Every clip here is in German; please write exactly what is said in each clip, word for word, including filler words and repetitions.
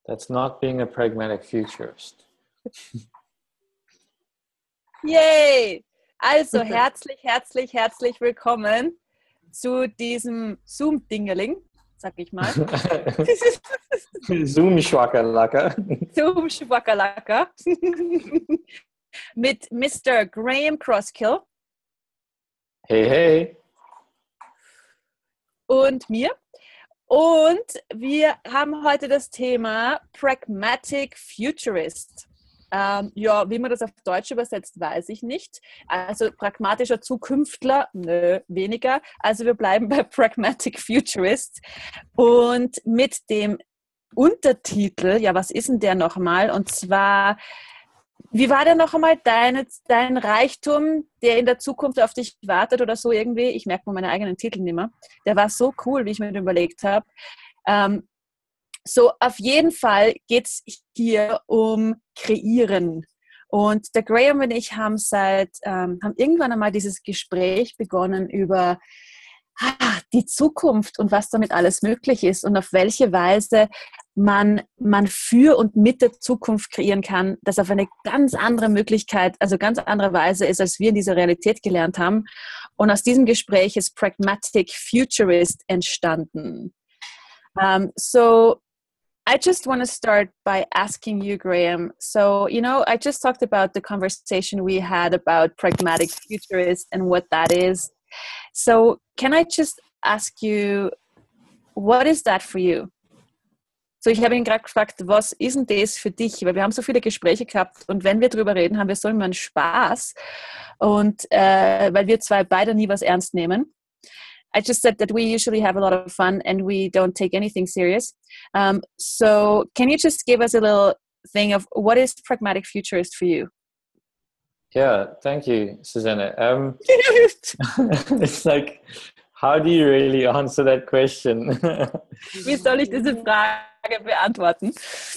That's not being a pragmatic futurist. Yay! Also herzlich, herzlich, herzlich willkommen zu diesem Zoom-Dingeling, sag ich mal. Zoom-Schwackerlacker. Zoom-Schwackerlacker. Mit Mister Graham Crosskill. Hey, hey. Und mir. Und wir haben heute das Thema Pragmatic Futurist. Ähm, ja, wie man das auf Deutsch übersetzt, weiß ich nicht. Also pragmatischer Zukünftler, nö, weniger. Also wir bleiben bei Pragmatic Futurist. Und mit dem Untertitel, ja, was ist denn der nochmal? Und zwar, wie war der noch einmal, dein, dein Reichtum, der in der Zukunft auf dich wartet oder so irgendwie? Ich merke mal meine eigenen Titel nicht mehr. Der war so cool, wie ich mir den überlegt habe. Ähm, so, auf jeden Fall geht es hier um Kreieren. Und der Graham und ich haben seit, ähm, haben irgendwann einmal dieses Gespräch begonnen über ah, die Zukunft und was damit alles möglich ist und auf welche Weise man, man für und mit der Zukunft kreieren kann, das auf eine ganz andere Möglichkeit, also ganz andere Weise ist, als wir in dieser Realität gelernt haben. Und aus diesem Gespräch ist Pragmatic Futurist entstanden. Um, so I just want to start by asking you, Graham. So, you know, I just talked about the conversation we had about pragmatic futurist and what that is. So, can I just ask you, what is that for you? So, ich habe ihn gerade gefragt, was ist denn das für dich? Weil wir haben so viele Gespräche gehabt und wenn wir drüber reden, haben wir so immer einen Spaß. Und äh, weil wir zwei beide nie was ernst nehmen. I just said that we usually have a lot of fun and we don't take anything serious. Um, so can you just give us a little thing of what is pragmatic futurist for you? Yeah, thank you, Susanna. Um, it's like, how do you really answer that question? Wie soll ich diese Frage beantworten?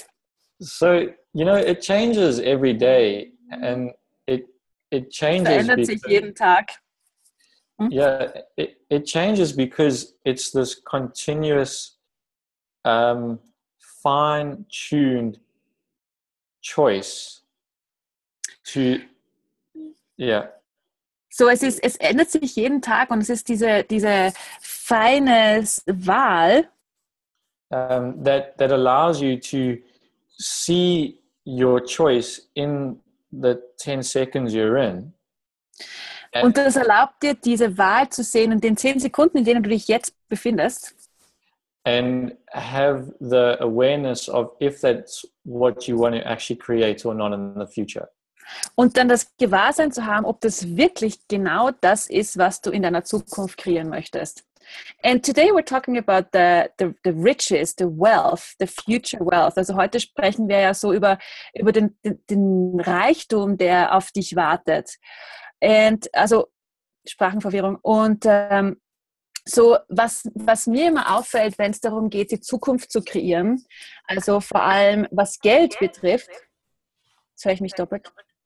So, you know, it changes every day and it, it changes. Verändert sich jeden Tag. Yeah, it, it changes because it's this continuous, um, fine-tuned choice to, yeah. So, es ist, es ändert sich jeden Tag und es ist diese, diese feine Wahl, um, that, that allows you to see your choice in the ten seconds you're in. Und das erlaubt dir, diese Wahl zu sehen in den zehn Sekunden, in denen du dich jetzt befindest. And have the awareness of if that's what you want to actually create or not in the future. Und dann das Gewahrsein zu haben, ob das wirklich genau das ist, was du in deiner Zukunft kreieren möchtest. And today we're talking about the, the, the riches, the wealth, the future wealth. Also heute sprechen wir ja so über, über den, den, den Reichtum, der auf dich wartet. Und, also Sprachenverwirrung. Und ähm, so, was, was mir immer auffällt, wenn es darum geht, die Zukunft zu kreieren, also vor allem was Geld betrifft, jetzt höre ich mich doppelt.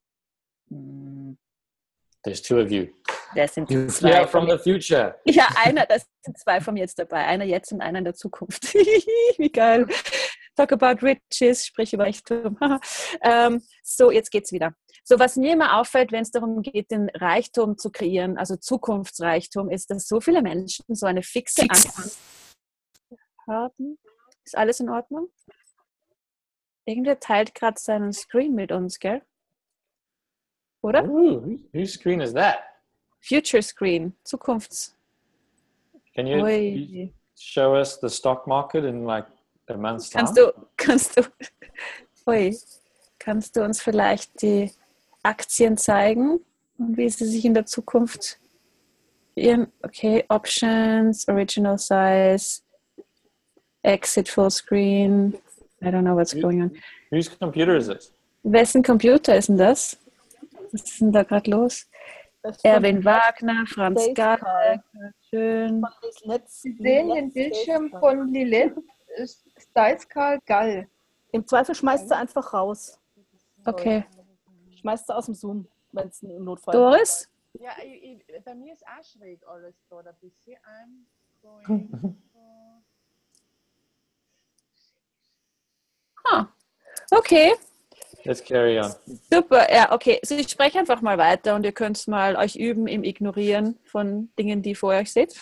There's two of you. Das sind You zwei yeah, from the future. Ja, einer, das sind zwei von mir jetzt dabei. Einer jetzt und einer in der Zukunft. Wie geil. Talk about riches, sprich über Reichtum. ähm, so, jetzt geht's wieder. So, was mir immer auffällt, wenn es darum geht, den Reichtum zu kreieren, also Zukunftsreichtum, ist, dass so viele Menschen so eine fixe Angst haben. Ist alles in Ordnung? Irgendwer teilt gerade seinen Screen mit uns, gell? Oder? Ooh, whose screen is that? Future Screen, Zukunfts. Can you, Ui. you show us the stock market in like a month's time? Kannst du, kannst du, ui, kannst du uns vielleicht die Aktien zeigen und wie sie sich in der Zukunft ihren, okay, Options, Original Size, Exit Full Screen, I don't know what's going on. Whose computer is this? Wessen Computer ist denn das? Was ist denn da gerade los? Erwin Wagner, Franz Gall, schön. Sie sehen den Bildschirm von Lilith, Steiskal Gall. Im Zweifel schmeißt sie einfach raus. Okay. Schmeißt sie aus dem Zoom, wenn es ein Notfall Doris? Ja, ich, ich, bei mir ist auch schräg alles da ein bisschen. I'm going for... Ah, Okay, Let's carry on. super. Ja, okay. Also ich spreche einfach mal weiter und ihr könnt mal euch üben im Ignorieren von Dingen, die vor euch seht.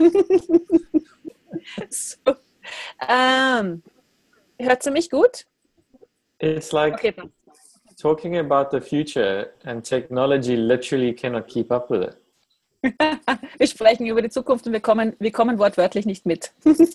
so. ähm, hört ihr mich gut? It's like Okay. talking about the future and technology literally cannot keep up with it. Wir sprechen über die Zukunft und wir kommen, wir kommen wortwörtlich nicht mit.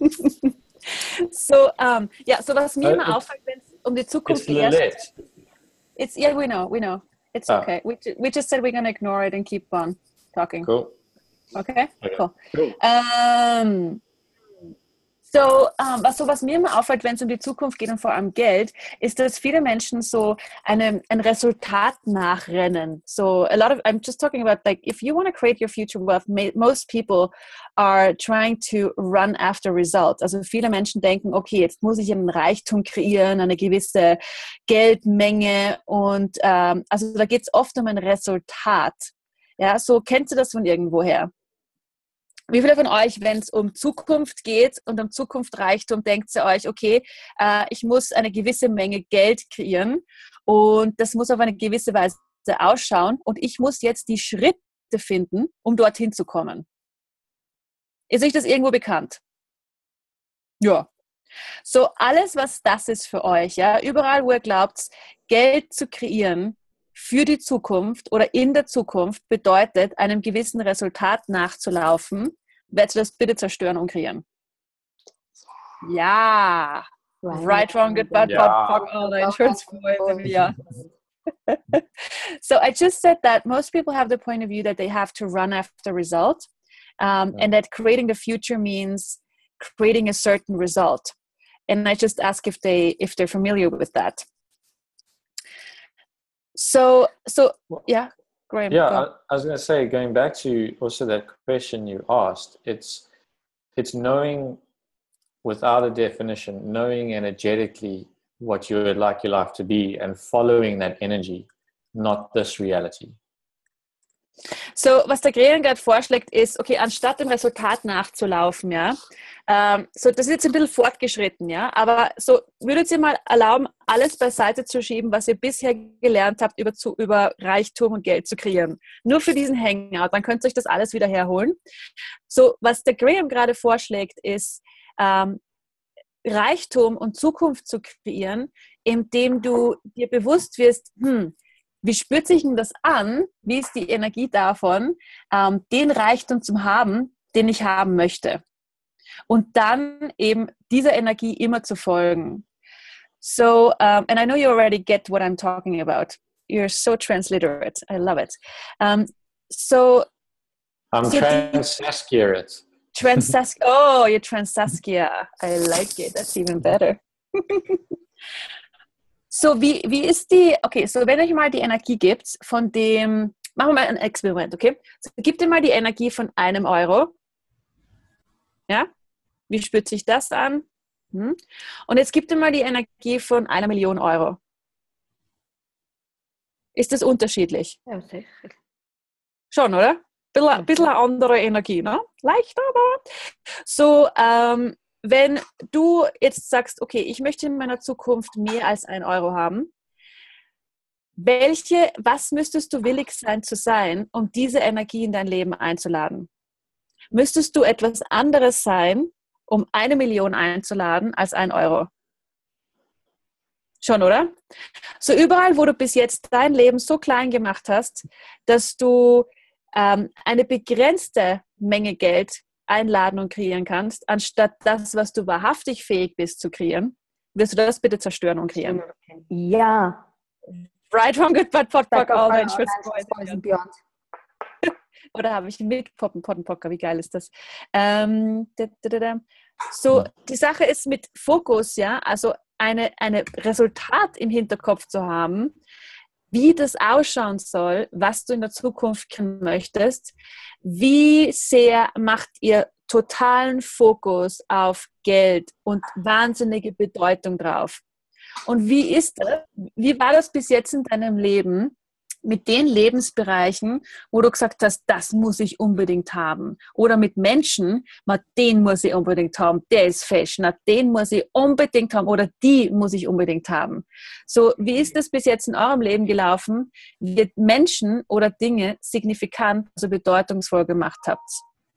so, um, ja, so was mir Uh, immer it's- auffällt, wenn es um die Zukunft It's geht. Lilith. It's yeah, we know, we know. It's Ah. okay. We, ju- we just said we're gonna ignore it and keep on talking. Cool. Okay, Okay. cool. Cool. Ähm, so, ähm, was, so, was mir immer auffällt, wenn es um die Zukunft geht und vor allem Geld, ist, dass viele Menschen so eine, ein Resultat nachrennen. So, a lot of, I'm just talking about, like, if you want to create your future wealth, may, most people are trying to run after results. Also viele Menschen denken, okay, jetzt muss ich einen Reichtum kreieren, eine gewisse Geldmenge und ähm, also da geht es oft um ein Resultat. Ja, so kennst du das von irgendwoher? Wie viele von euch, wenn es um Zukunft geht und um Zukunftsreichtum, denkt ihr euch, okay, äh, ich muss eine gewisse Menge Geld kreieren und das muss auf eine gewisse Weise ausschauen und ich muss jetzt die Schritte finden, um dorthin zu kommen. Ist euch das irgendwo bekannt? Ja. So, alles, was das ist für euch, ja, überall, wo ihr glaubt, Geld zu kreieren für die Zukunft oder in der Zukunft bedeutet, einem gewissen Resultat nachzulaufen, werdet ihr das bitte zerstören und kreieren. Ja. Right, wrong, good, bad, Ja. pop, pop, all the insurance boys, ja. So I just said that most people have the point of view that they have to run after result, um, and that creating the future means creating a certain result. And I just ask if they if they're familiar with that. So so yeah, Graham. Yeah, go. I, I was going to say, going back to also that question you asked, it's it's knowing without a definition, knowing energetically what you would like your life to be and following that energy, not this reality. So, was der Graham gerade vorschlägt, ist, okay, anstatt dem Resultat nachzulaufen, ja, ähm, so, das ist jetzt ein bisschen fortgeschritten, ja, aber so, würdet ihr mal erlauben, alles beiseite zu schieben, was ihr bisher gelernt habt, über, zu, über Reichtum und Geld zu kreieren. Nur für diesen Hangout, dann könnt ihr euch das alles wieder herholen. So, was der Graham gerade vorschlägt, ist, ähm, Reichtum und Zukunft zu kreieren, indem du dir bewusst wirst, hm, wie spürt sich denn das an? Wie ist die Energie davon, ähm, den Reichtum zu haben, den ich haben möchte? Und dann eben dieser Energie immer zu folgen. So, um, and I know you already get what I'm talking about. You're so transliterate. I love it. Um, so, I'm So the- trans-Saskia. Trans-Saskia. Oh, you're Trans-Saskia. I like it. That's even better. So, wie, wie ist die, okay, so wenn euch mal die Energie gibt von dem, machen wir mal ein Experiment, okay? So, gebt ihr mal die Energie von einem Euro. Ja? Wie spürt sich das an? Hm? Und jetzt gebt ihr mal die Energie von einer Million Euro. Ist das unterschiedlich? Ja, sicher. Schon, oder? Bisschen, bisschen eine andere Energie, ne? Leicht, aber. So, ähm, wenn du jetzt sagst, okay, ich möchte in meiner Zukunft mehr als ein Euro haben, welche, was müsstest du willig sein zu sein, um diese Energie in dein Leben einzuladen? Müsstest du etwas anderes sein, um eine Million einzuladen, als ein Euro? Schon, oder? So überall, wo du bis jetzt dein Leben so klein gemacht hast, dass du ähm, eine begrenzte Menge Geld einladen und kreieren kannst, anstatt das, was du wahrhaftig fähig bist zu kreieren, wirst du das bitte zerstören und kreieren. Ja. Right, wrong, good, bad, pot, Back pock, all up, the all insurance Boys boys. and Beyond. Oder habe ich mit Poppen, Potten, Pocker, wie geil ist das? Ähm, da, da, da, da. So, die Sache ist mit Fokus, ja, also eine, eine Resultat im Hinterkopf zu haben, wie das ausschauen soll, was du in der Zukunft können möchtest, wie sehr macht ihr totalen Fokus auf Geld und wahnsinnige Bedeutung drauf. Und wie ist das? Wie war das bis jetzt in deinem Leben, mit den Lebensbereichen, wo du gesagt hast, das muss ich unbedingt haben. Oder mit Menschen, na, den muss ich unbedingt haben, der ist Fashion, na, den muss ich unbedingt haben oder die muss ich unbedingt haben. So, wie ist das bis jetzt in eurem Leben gelaufen, wie ihr Menschen oder Dinge signifikant, also bedeutungsvoll gemacht habt?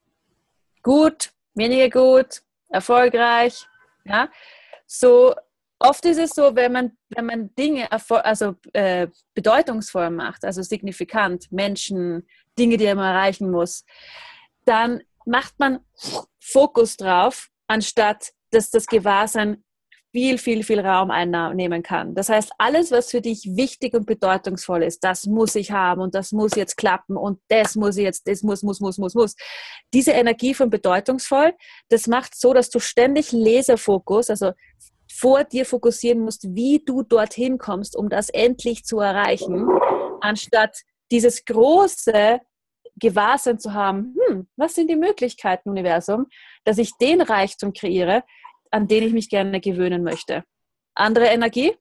Gut, weniger gut, erfolgreich, ja? So, oft ist es so, wenn man, wenn man Dinge also, äh, bedeutungsvoll macht, also signifikant, Menschen, Dinge, die man erreichen muss, dann macht man Fokus drauf, anstatt dass das Gewahrsein viel, viel, viel Raum einnehmen kann. Das heißt, alles, was für dich wichtig und bedeutungsvoll ist, das muss ich haben und das muss jetzt klappen und das muss ich jetzt, das muss, muss, muss, muss, muss. Diese Energie von bedeutungsvoll, das macht so, dass du ständig Laserfokus, also vor dir fokussieren musst, wie du dorthin kommst, um das endlich zu erreichen, anstatt dieses große Gewahrsein zu haben, hm, was sind die Möglichkeiten, Universum, dass ich den Reichtum kreiere, an den ich mich gerne gewöhnen möchte. Andere Energie?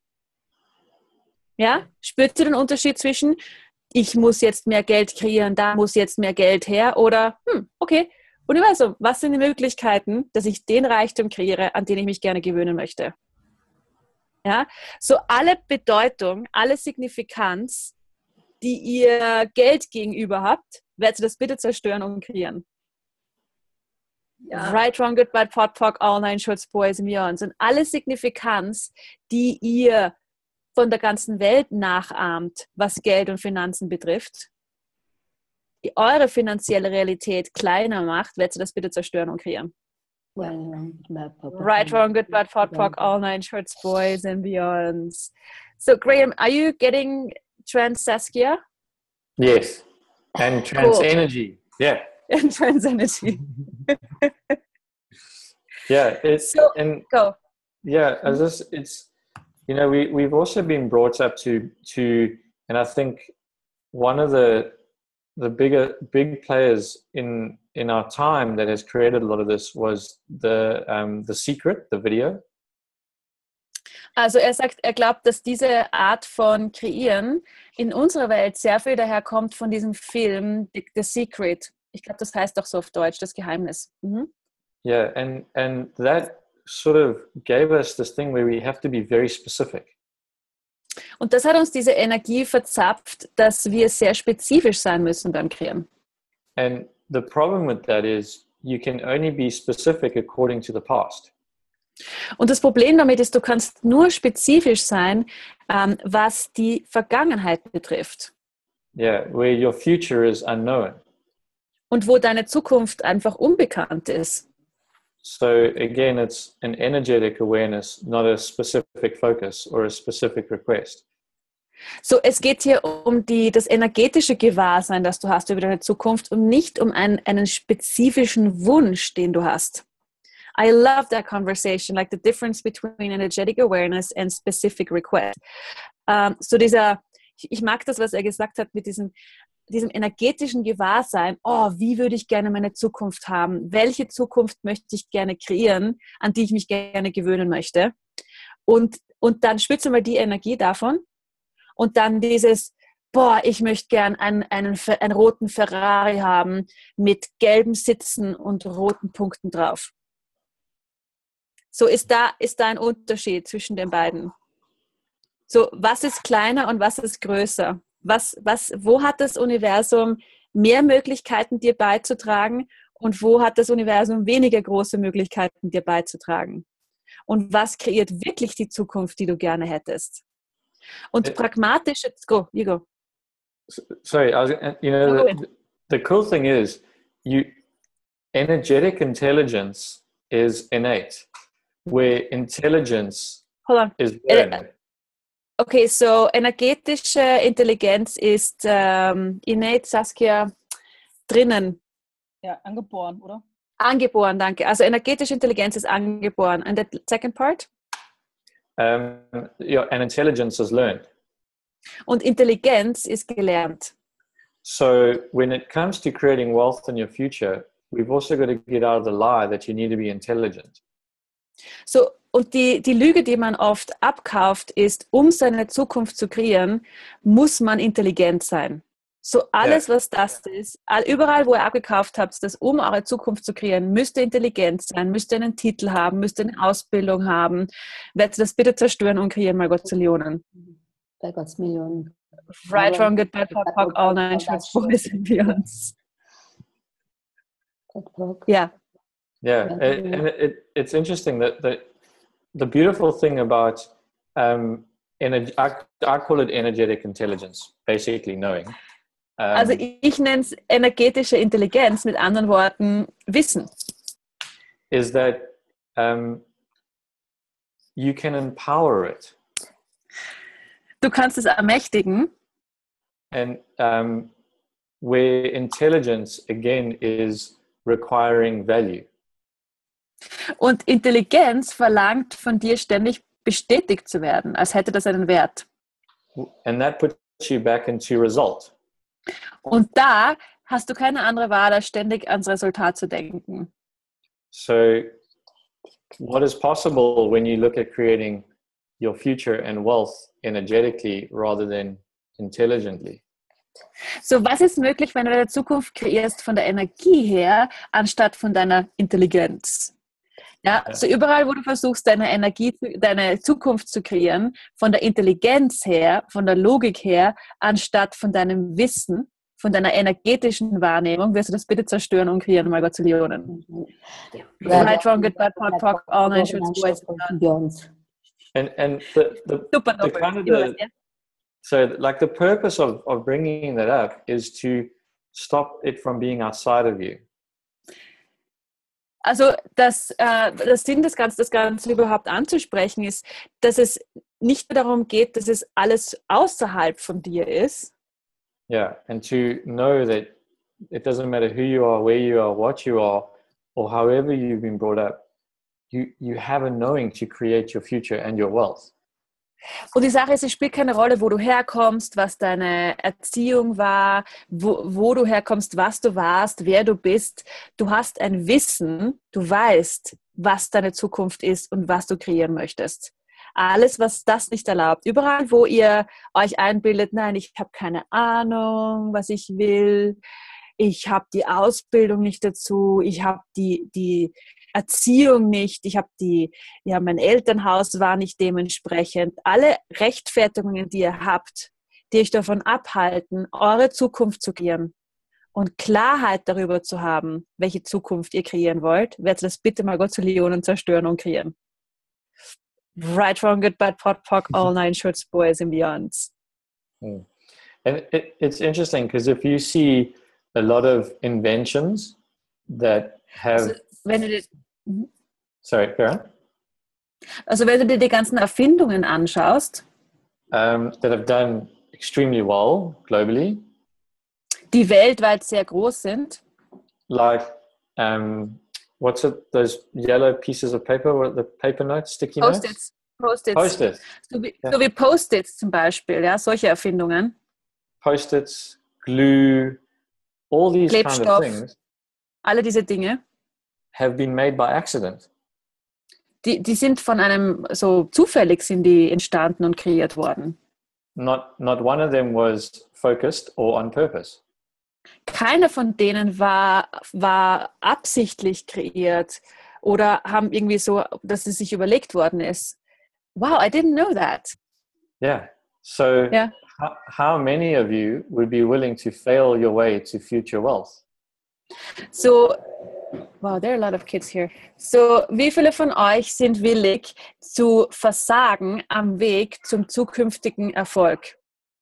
Ja? Spürt ihr den Unterschied zwischen, ich muss jetzt mehr Geld kreieren, da muss jetzt mehr Geld her oder, hm, okay, Universum, was sind die Möglichkeiten, dass ich den Reichtum kreiere, an den ich mich gerne gewöhnen möchte? Ja? So alle Bedeutung, alle Signifikanz, die ihr Geld gegenüber habt, werdet ihr das bitte zerstören und kreieren. Ja. Right, wrong, good, bad, pot, poc, all nine shorts, boys and beyonds. Und alle Signifikanz, die ihr von der ganzen Welt nachahmt, was Geld und Finanzen betrifft, die eure finanzielle Realität kleiner macht, werdet ihr das bitte zerstören und kreieren. Right, wrong, good, bad, pot, poc, all nine shorts, boys and beyonds. So, Graham, are you getting trans Saskia? Yes. And trans Cool. energy. Yeah. And trans energy. Yeah. It's So, and go. yeah, as this, it's you know we we've also been brought up to to and I think one of the the bigger big players in in our time that has created a lot of this was the um, The Secret, the video. Also er sagt, er glaubt, dass diese Art von Kreieren in unserer Welt sehr viel daherkommt von diesem Film The Secret. Ich glaube, das heißt auch so auf Deutsch, das Geheimnis. Mhm. Yeah, and and that sort of gave us this thing where we have to be very specific. Und das hat uns diese Energie verzapft, dass wir sehr spezifisch sein müssen beim Kreieren. And the problem with that is you can only be specific according to the past. Und das Problem damit ist, du kannst nur spezifisch sein, ähm, was die Vergangenheit betrifft. Yeah, where your future is unknown. Und wo deine Zukunft einfach unbekannt ist. So again, it's an energetic awareness, not a specific focus or a specific request. So, es geht hier um die, das energetische Gewahrsein, das du hast über deine Zukunft und nicht um einen, einen spezifischen Wunsch, den du hast. I love that conversation, like the difference between energetic awareness and specific request. Um, so dieser, ich, ich mag das, was er gesagt hat mit diesem, diesem energetischen Gewahrsein. Oh, wie würde ich gerne meine Zukunft haben? Welche Zukunft möchte ich gerne kreieren, an die ich mich gerne gewöhnen möchte? Und, und dann spürst du mal die Energie davon. Und dann dieses, boah, ich möchte gern einen, einen, einen roten Ferrari haben mit gelben Sitzen und roten Punkten drauf. So ist da, ist da ein Unterschied zwischen den beiden. So, was ist kleiner und was ist größer? Was, was, wo hat das Universum mehr Möglichkeiten, dir beizutragen und wo hat das Universum weniger große Möglichkeiten, dir beizutragen? Und was kreiert wirklich die Zukunft, die du gerne hättest? Und pragmatische, go, you go. Sorry, I was, you know, the, the cool thing is, you energetic intelligence is innate, where intelligence Hold on. is learned. Okay, so energetische Intelligenz ist ähm, innate, Saskia, drinnen. Ja, angeboren, oder? Angeboren, danke. Also energetische Intelligenz ist angeboren. And the second part? Um, yeah, and intelligence is learned. Und Intelligenz ist gelernt. So when it comes to creating wealth in your future, we've also got to get out of the lie that you need to be intelligent. So und die, die Lüge, die man oft abkauft, ist, um seine Zukunft zu kreieren, muss man intelligent sein. So alles, Ja. was das ist, all, überall, wo ihr abgekauft habt, das um eure Zukunft zu kreieren, müsst ihr intelligent sein, müsst ihr einen Titel haben, müsst ihr eine Ausbildung haben. Werdet ihr das bitte zerstören und kreieren mal Gottzillionen. Bei Gottes Millionen. Right, wrong, good, bad, pop, pop, all nine shorts, boys and beyonds. Yeah. Yeah, it, and it, it's interesting that the, the beautiful thing about, um, energy, I, I call it energetic intelligence, basically knowing. Um, Also ich nenne es energetische Intelligenz, mit anderen Worten Wissen. Is that um, you can empower it. Du kannst es ermächtigen. And um, where intelligence, again, is requiring value. Und Intelligenz verlangt von dir ständig bestätigt zu werden, als hätte das einen Wert. And that puts you back into result. Und da hast du keine andere Wahl, als ständig ans Resultat zu denken. So what is possible when you look at creating your future and wealth energetically rather than intelligently? So, was ist möglich, wenn du deine Zukunft kreierst von der Energie her, anstatt von deiner Intelligenz? Ja, so überall, wo du versuchst, deine Energie, deine Zukunft zu kreieren, von der Intelligenz her, von der Logik her, anstatt von deinem Wissen, von deiner energetischen Wahrnehmung, wirst du das bitte zerstören und kreieren, mal Gottzillionen. Right, wrong, good, bad, pop, pop, all nine shorts, boys and beyonds. And and the the, Super, the kind of the, so like the purpose of of bringing that up is to stop it from being outside of you. Also das, äh, das Sinn des Ganzen, das Ganze überhaupt anzusprechen, ist, dass es nicht nur darum geht, dass es alles außerhalb von dir ist. Yeah, and to know that it doesn't matter who you are, where you are, what you are, or however you've been brought up, you you have a knowing to create your future and your wealth. Und die Sache ist, es spielt keine Rolle, wo du herkommst, was deine Erziehung war, wo, wo du herkommst, was du warst, wer du bist. Du hast ein Wissen, du weißt, was deine Zukunft ist und was du kreieren möchtest. Alles, was das nicht erlaubt. Überall, wo ihr euch einbildet, nein, ich habe keine Ahnung, was ich will, ich habe die Ausbildung nicht dazu, ich habe die, die Erziehung nicht, ich habe die, ja, mein Elternhaus war nicht dementsprechend. Alle Rechtfertigungen, die ihr habt, die euch davon abhalten, eure Zukunft zu kreieren und Klarheit darüber zu haben, welche Zukunft ihr kreieren wollt, werdet das bitte mal Gottzillionen zerstören und kreieren. Right, wrong, good, bad, pot, pock, all nine shorts, boys and beyonds. Mm. And it, it's interesting because if you see a lot of inventions that have... Also, wenn du dir, sorry, Karen? Also wenn du dir die ganzen Erfindungen anschaust, um, that have done extremely well globally, die weltweit sehr groß sind, like um, what's it? Those yellow pieces of paper, what the paper notes, sticky notes, Post-its, Post-its, Post-its, so wie, ja. so wie Post-its zum Beispiel, ja, solche Erfindungen, Post-its, glue, all these kind of Klebstoff, things alle diese Dinge, have been made by accident. die, die sind von einem, so zufällig sind die entstanden und kreiert worden. Not not one of them was focused or on purpose. Keiner von denen war, war absichtlich kreiert oder haben irgendwie so, dass es sich überlegt worden ist. Wow, I didn't know that. Yeah. So Yeah. how, how many of you would be willing to fail your way to future wealth? So, wow, there are a lot of kids here. So, wie viele von euch sind willig zu versagen am Weg zum zukünftigen Erfolg?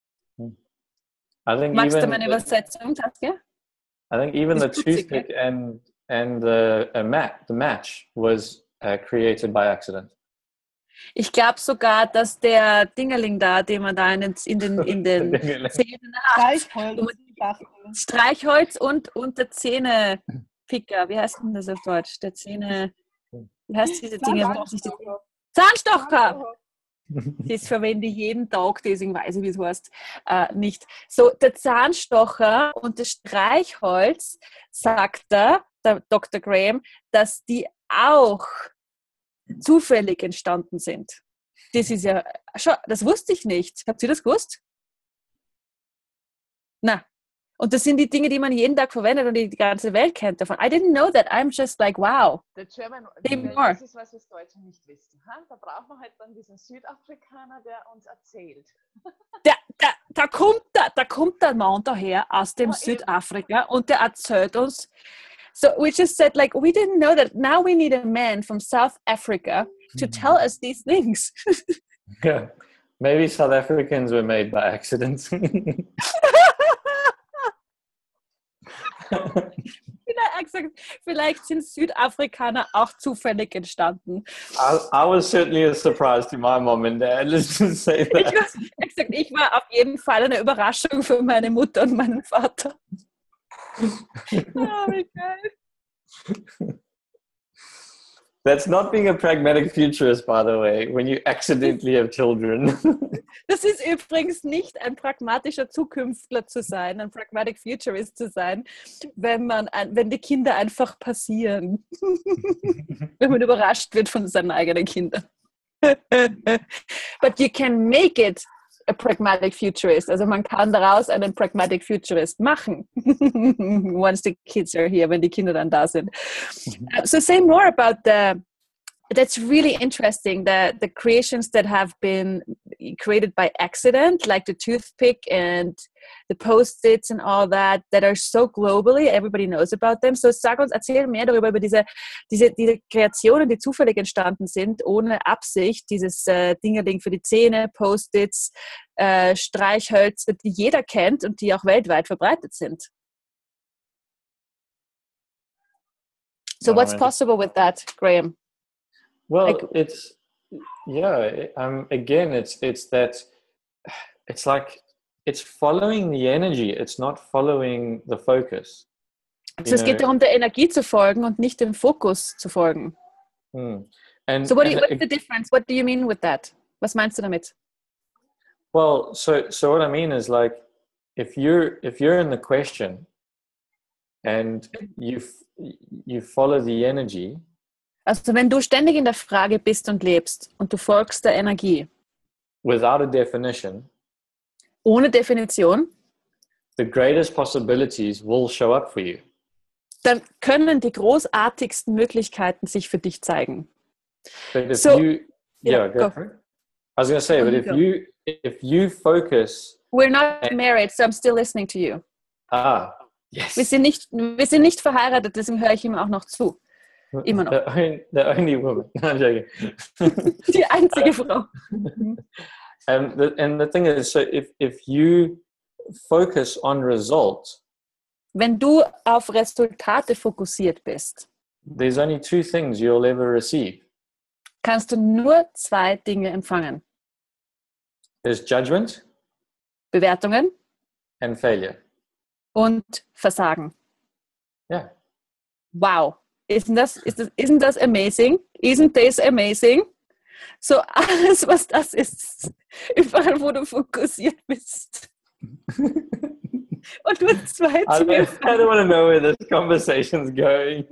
I think Magst even du meine Übersetzung, Saskia? I think even the Ist putzig, toothpick and and the a mat the match was uh, created by accident. Ich glaube sogar, dass der Dingerling da, den man da in den, in den, in den Dingerling. Zähnen hat, Streichholz. Streichholz und, und der Zähnepicker, wie heißt denn das auf Deutsch? Der Zähne, wie heißt diese Dinge? wo sich die- Zahnstocher! Das verwende ich jeden Tag, deswegen weiß ich, wie es heißt, äh, nicht. So, der Zahnstocher und das Streichholz, sagt er, der Doktor Graham, dass die auch zufällig entstanden sind. Das ist ja, schon, das wusste ich nicht. Habt ihr das gewusst? Na. Und das sind die Dinge, die man jeden Tag verwendet und die die ganze Welt kennt davon. I didn't know that. I'm just like, wow. Der German, Say der, more. das ist was, was Deutsche nicht wissen. Ha? Da braucht man halt dann diesen Südafrikaner, der uns erzählt. Da, da, da, kommt, da, da kommt der Mann daher aus dem Ja, Südafrika und der erzählt uns. So we just said, like, we didn't know that. Now we need a man from South Africa to tell us these things. Yeah. Maybe South Africans were made by accident. Vielleicht, vielleicht sind Südafrikaner auch zufällig entstanden. I, I was certainly a surprise to my mom and dad. Let's just say Ich that. war, ich, gesagt, ich war auf jeden Fall eine Überraschung für meine Mutter und meinen Vater. Oh, wie geil. That's not being a pragmatic futurist, by the way, when you accidentally have children. Das ist übrigens nicht ein pragmatischer Zukünftler zu sein, ein pragmatic futurist zu sein, wenn, man, wenn die Kinder einfach passieren. Wenn man überrascht wird von seinen eigenen Kindern. But you can make it a pragmatic futurist. Also man kann daraus einen pragmatic futurist machen. Once the kids are here, wenn die Kinder dann da sind. Uh, so say more about the, that's really interesting, the, the creations that have been created by accident, like the toothpick and the Post-its and all that, that are so globally, everybody knows about them. So sag uns, erzähl mehr darüber, über diese, diese, diese Kreationen, die zufällig entstanden sind, ohne Absicht, dieses äh, Dingerling für die Zähne, Post-its, äh, Streichhölzer, die jeder kennt und die auch weltweit verbreitet sind. So what's possible with that, Graham? Well, Like- it's yeah. Um, again, it's it's that it's like it's following the energy. It's not following the focus. Also es geht darum, der Energie zu folgen und nicht dem Fokus zu folgen. Hmm. And So what do you, and what's the difference? What do you mean with that? Was meinst du damit? well, so so what I mean is like if you're if you're in the question and you f- you follow the energy. Also wenn du ständig in der Frage bist und lebst und du folgst der Energie, Without a definition, ohne Definition, the greatest possibilities will show up for you. dann können die großartigsten Möglichkeiten sich für dich zeigen. But if So- you, yeah, yeah, go, go. for it. I was going to say, Oh, but you if go. you if you focus, We're not married, so I'm still listening to you. ah, yes, Wir sind nicht, wir sind nicht verheiratet, deswegen höre ich ihm auch noch zu. immer noch. The only, the only woman. No, I'm joking. Die einzige Frau. And the, and the thing is, so if if you focus on result, Wenn du auf Resultate fokussiert bist, there's only two things you'll ever receive. kannst du nur zwei Dinge empfangen. There's judgment Bewertungen and failure. und Versagen. Yeah. Wow. Isn't das, ist das, isn't das amazing? Isn't this amazing? So alles, was das ist, überall, wo du fokussiert bist. Und nur zwei I don't, Dinge. I don't want to know where this conversation's going.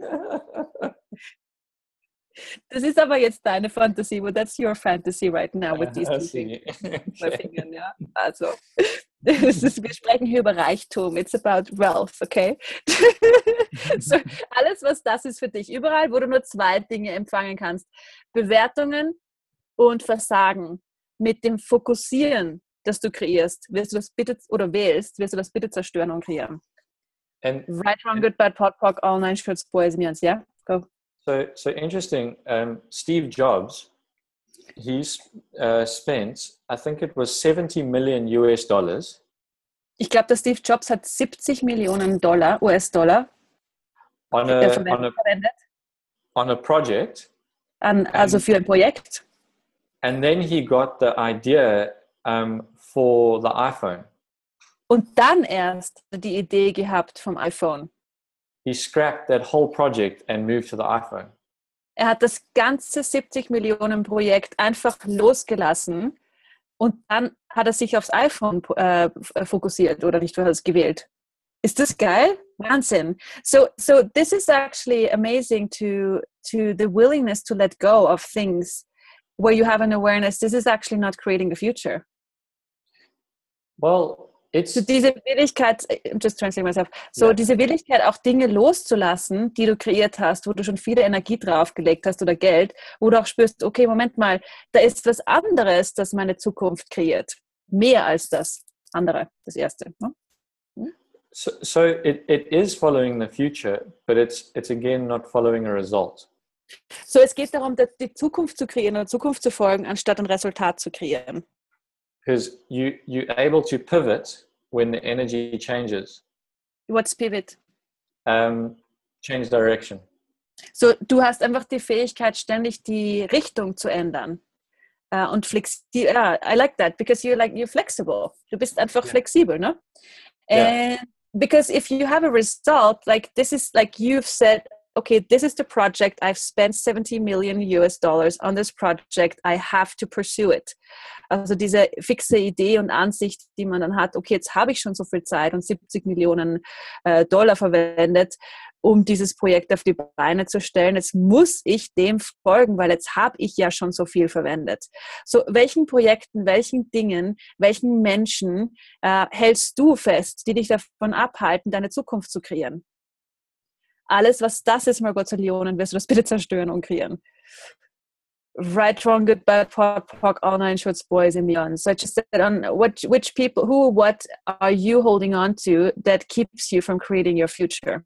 Das ist aber jetzt deine Fantasie, but that's your fantasy right now with these I two see. Fingern, ja. Also, das ist, wir sprechen hier über Reichtum. It's about wealth, okay? So, alles, was das ist für dich. Überall, wo du nur zwei Dinge empfangen kannst. Bewertungen und Versagen. Mit dem Fokussieren, das du kreierst, wirst du das bitte, oder wählst, wirst du das bitte zerstören und kreieren. And Right, wrong, good, bad, pod, poc, all nine shirts, boys, mians, ja? Go. so, so interesting. Um, Steve Jobs, he's uh, spent, I think it was seventy million U S dollars Ich glaube, der Steve Jobs hat siebzig Millionen Dollar, U S-Dollar, on äh, a, verwendet, on a verwendet on a project, an, also für ein Projekt. and then he got the idea um, for the iPhone. Und dann erst die Idee gehabt vom iPhone. He scrapped that whole project and moved to the iPhone. Er hat das ganze siebzig Millionen Projekt einfach losgelassen und dann hat er sich aufs iPhone äh, fokussiert oder nicht, hat er es gewählt. Ist das geil? Wahnsinn. So, so this is actually amazing to to the willingness to let go of things where you have an awareness, this is actually not creating the future. Well, it's So diese Willigkeit, I'm just translating myself, so Yeah. diese Willigkeit, auch Dinge loszulassen, die du kreiert hast, wo du schon viele Energie draufgelegt hast oder Geld, wo du auch spürst, okay, Moment mal, da ist was anderes, das meine Zukunft kreiert. Mehr als das andere, das Erste. Ne? so, so it, it is following the future, but it's it's again not following a result. So, es geht darum, die Zukunft zu kreieren oder Zukunft zu folgen, anstatt ein Resultat zu kreieren. Because you you're able to pivot when the energy changes. What's pivot? Um, change direction. So, du hast einfach die Fähigkeit, ständig die Richtung zu ändern. Uh, und flexibel, yeah, I like that, because you're like, you're flexible. Du bist einfach Yeah. flexibel, ne? Yeah. And because if you have a result, like this is like you've said, okay, this is the project, I've spent seventy million U S dollars on this project, I have to pursue it. Also diese fixe Idee und Ansicht, die man dann hat, okay, jetzt habe ich schon so viel Zeit und siebzig Millionen äh, Dollar verwendet, um dieses Projekt auf die Beine zu stellen. Jetzt muss ich dem folgen, weil jetzt habe ich ja schon so viel verwendet. So, welchen Projekten, welchen Dingen, welchen Menschen äh, hältst du fest, die dich davon abhalten, deine Zukunft zu kreieren? Alles, was das ist, Margot Leonen, wirst du das bitte zerstören und kreieren. Right, wrong, good, bad, P O D, P O C, all nine shorts, boys and beyond. So I just said on what, which people, who, what are you holding on to that keeps you from creating your future?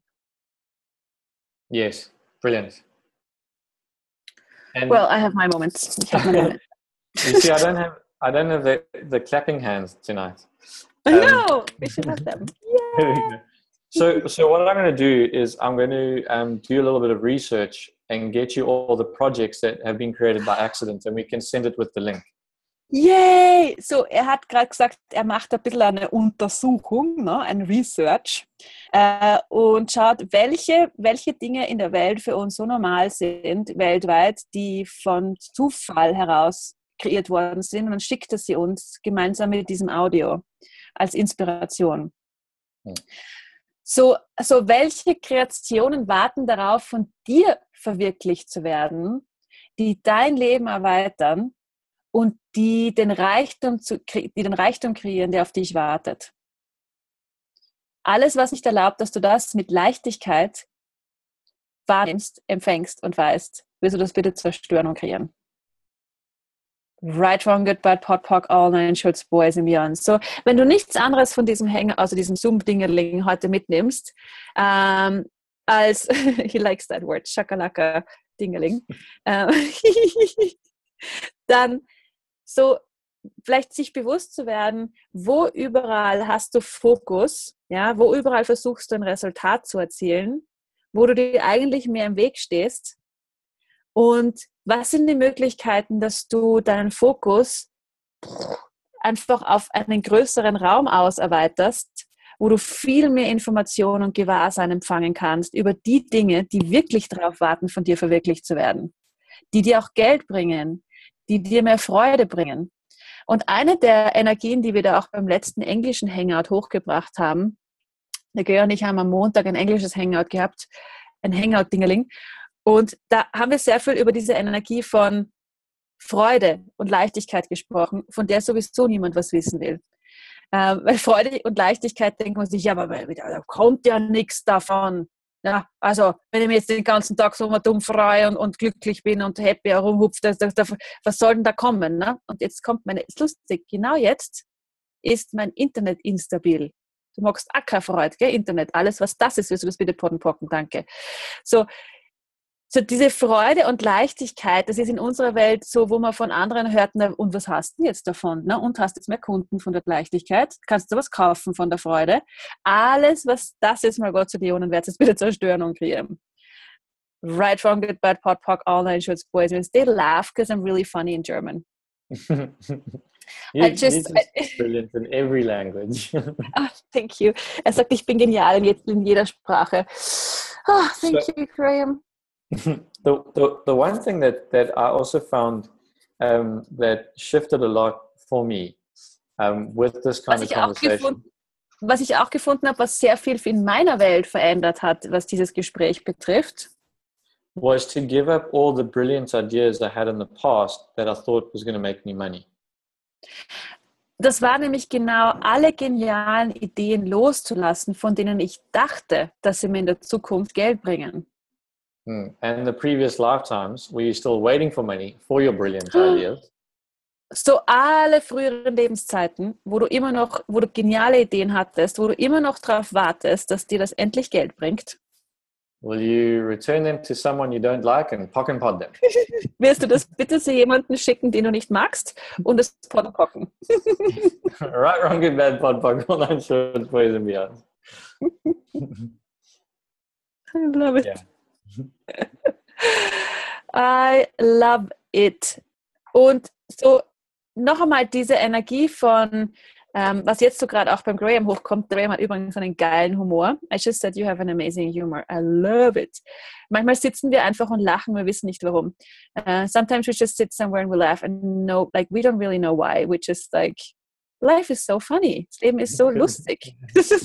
Yes, brilliant. And Well, I have my moments. Ich habe meine Momente. you see, I don't have I don't have the, the clapping hands tonight. I Um, know, we should have them. Yeah. so so what I'm going to do is I'm going to um, do a little bit of research and get you all the projects that have been created by accident, and we can send it with the link. Yay! So, er hat gerade gesagt, er macht ein bisschen eine Untersuchung, ne, ein Research äh, und schaut, welche, welche Dinge in der Welt für uns so normal sind, weltweit, die von Zufall heraus kreiert worden sind, und dann schickt er sie uns gemeinsam mit diesem Audio als Inspiration. Hm. So, so, welche Kreationen warten darauf, von dir verwirklicht zu werden, die dein Leben erweitern und die den Reichtum, zu, die den Reichtum kreieren, der auf dich wartet. Alles, was nicht erlaubt, dass du das mit Leichtigkeit wahrnimmst, empfängst und weißt, willst du das bitte zerstören und kreieren. Right, wrong, good, bad, P O D, P O C, all nine shorts, boys and beyond. So, wenn du nichts anderes von diesem Hänger, also diesem Zoom-Dingeling heute mitnimmst, ähm, als, he likes that word, Shakalaka Dingeling, ähm, dann so vielleicht sich bewusst zu werden, wo überall hast du Fokus, ja, wo überall versuchst du ein Resultat zu erzielen, wo du dir eigentlich mehr im Weg stehst, und was sind die Möglichkeiten, dass du deinen Fokus einfach auf einen größeren Raum aus erweiterst, wo du viel mehr Informationen und Gewahrsein empfangen kannst über die Dinge, die wirklich darauf warten, von dir verwirklicht zu werden, die dir auch Geld bringen, die dir mehr Freude bringen. Und eine der Energien, die wir da auch beim letzten englischen Hangout hochgebracht haben, der Gör und ich haben am Montag ein englisches Hangout gehabt, ein Hangout-Dingeling, und da haben wir sehr viel über diese Energie von Freude und Leichtigkeit gesprochen, von der sowieso niemand was wissen will. Ähm, weil Freude und Leichtigkeit, denkt man sich, ja, aber da kommt ja nichts davon. Ja, also, wenn ich mich jetzt den ganzen Tag so mal dumm freue und, und glücklich bin und happy herumhupfe, da, da, was soll denn da kommen? Ne? Und jetzt kommt meine, ist lustig, genau jetzt ist mein Internet instabil. Du magst auch keine Freude, gell? Internet, alles, was das ist, willst du das bitte potten, pocken, danke. So, So diese Freude und Leichtigkeit, das ist in unserer Welt so, wo man von anderen hört, na, und was hast du jetzt davon? Ne? Und hast jetzt mehr Kunden von der Leichtigkeit? Kannst du was kaufen von der Freude? Alles, was das ist, Margot Leonen, wird es bitte zerstören und kreieren. Right, wrong, good, bad, P O D, P O C, all nine shorts, boys. They laugh because I'm really funny in German. you, I just, you're just brilliant in every language. Oh, thank you. Er sagt, ich bin genial in, in jeder Sprache. Oh, thank So- you, Graham. the, the the one thing that that I also found um, that shifted a lot for me um, with this kind Was of ich, auch conversation. gefunden, was ich auch gefunden habe, was sehr viel in meiner Welt verändert hat, was dieses Gespräch betrifft. was to give up all the brilliant ideas I had in the past that I thought was going to make me money. Das war nämlich genau alle genialen Ideen loszulassen, von denen ich dachte, dass sie mir in der Zukunft Geld bringen. Hmm. And the previous lifetimes, were you still waiting for money for your brilliant ideas? So alle früheren Lebenszeiten, wo du immer noch, wo du geniale Ideen hattest, wo du immer noch darauf wartest, dass dir das endlich Geld bringt. Will you return them to someone you don't like and pock and pod them? Wirst du das bitte zu jemandem schicken, den du nicht magst, und es podpocken? Right, wrong, good, bad, pod, pock, online shorts, boys and beyond. I love it. Yeah. I love it. Und so noch einmal diese Energie von, ähm, was jetzt so gerade auch beim Graham hochkommt. Graham hat übrigens einen geilen Humor. I just said you have an amazing humor. I love it. Manchmal sitzen wir einfach und lachen, wir wissen nicht warum. Uh, sometimes we just sit somewhere and we laugh and no, like we don't really know why. We just like, life is so funny. Das Leben ist so lustig.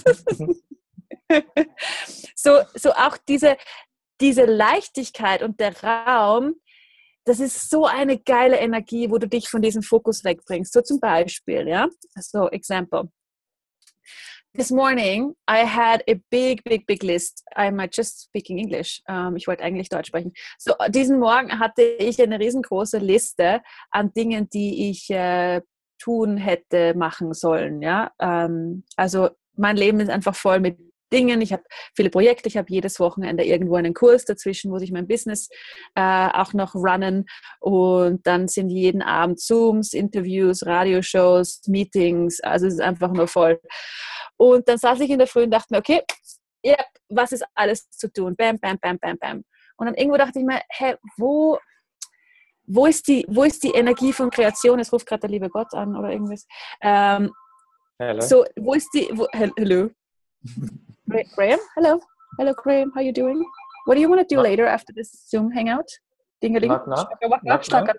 so, so auch diese, diese Leichtigkeit und der Raum, das ist so eine geile Energie, wo du dich von diesem Fokus wegbringst. So zum Beispiel, ja, so example. This morning I had a big, big, big list. I'm just speaking English. Um, ich wollte eigentlich Deutsch sprechen. So, diesen Morgen hatte ich eine riesengroße Liste an Dingen, die ich äh, tun hätte machen sollen. Ja, ähm, also mein Leben ist einfach voll mit Dingen. Ich habe viele Projekte, ich habe jedes Wochenende irgendwo einen Kurs dazwischen, wo sich mein Business äh, auch noch runnen, und dann sind jeden Abend Zooms, Interviews, Radioshows, Meetings, also es ist einfach nur voll. Und dann saß ich in der Früh und dachte mir, okay, ja, was ist alles zu tun? Bam, bam, bam, bam, bam. Und dann irgendwo dachte ich mir, hey, wo, wo, ist, die, wo ist die Energie von Kreation? Es ruft gerade der liebe Gott an oder irgendwas. Ähm, Hello. So, wo ist die, wo, hello. Graham, hello, hello Graham, how are you doing? What do you want to do knock. later after this Zoom hangout? Dingeling. Knock, knock. Schlaka, Knock, schlaka,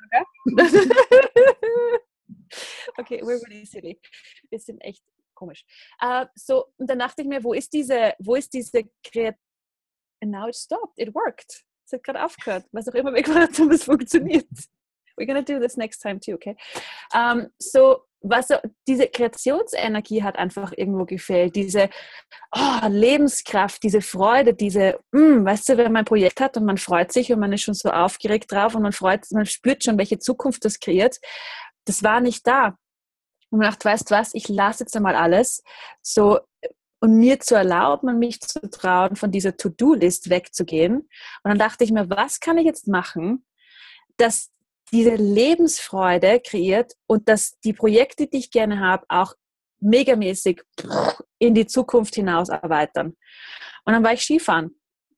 okay, we're really silly. Wir sind echt komisch. Uh, so, und dann dachte ich mir, wo ist diese, wo ist diese Kreativität? And now it stopped, it worked. Es hat gerade aufgehört. Was auch immer wir gemacht haben, es funktioniert. We're gonna do this next time too, okay? Um, so, was so, diese Kreationsenergie hat einfach irgendwo gefehlt. Diese oh, Lebenskraft, diese Freude, diese, mm, weißt du, wenn man ein Projekt hat und man freut sich und man ist schon so aufgeregt drauf und man freut, man spürt schon, welche Zukunft das kreiert. Das war nicht da. Und man dachte, weißt du was, ich lasse jetzt einmal alles, so, und mir zu erlauben und mich zu trauen, von dieser To-Do-List wegzugehen. Und dann dachte ich mir, was kann ich jetzt machen, dass diese Lebensfreude kreiert und dass die Projekte, die ich gerne habe, auch megamäßig in die Zukunft hinaus erweitern. Und dann war ich Skifahren.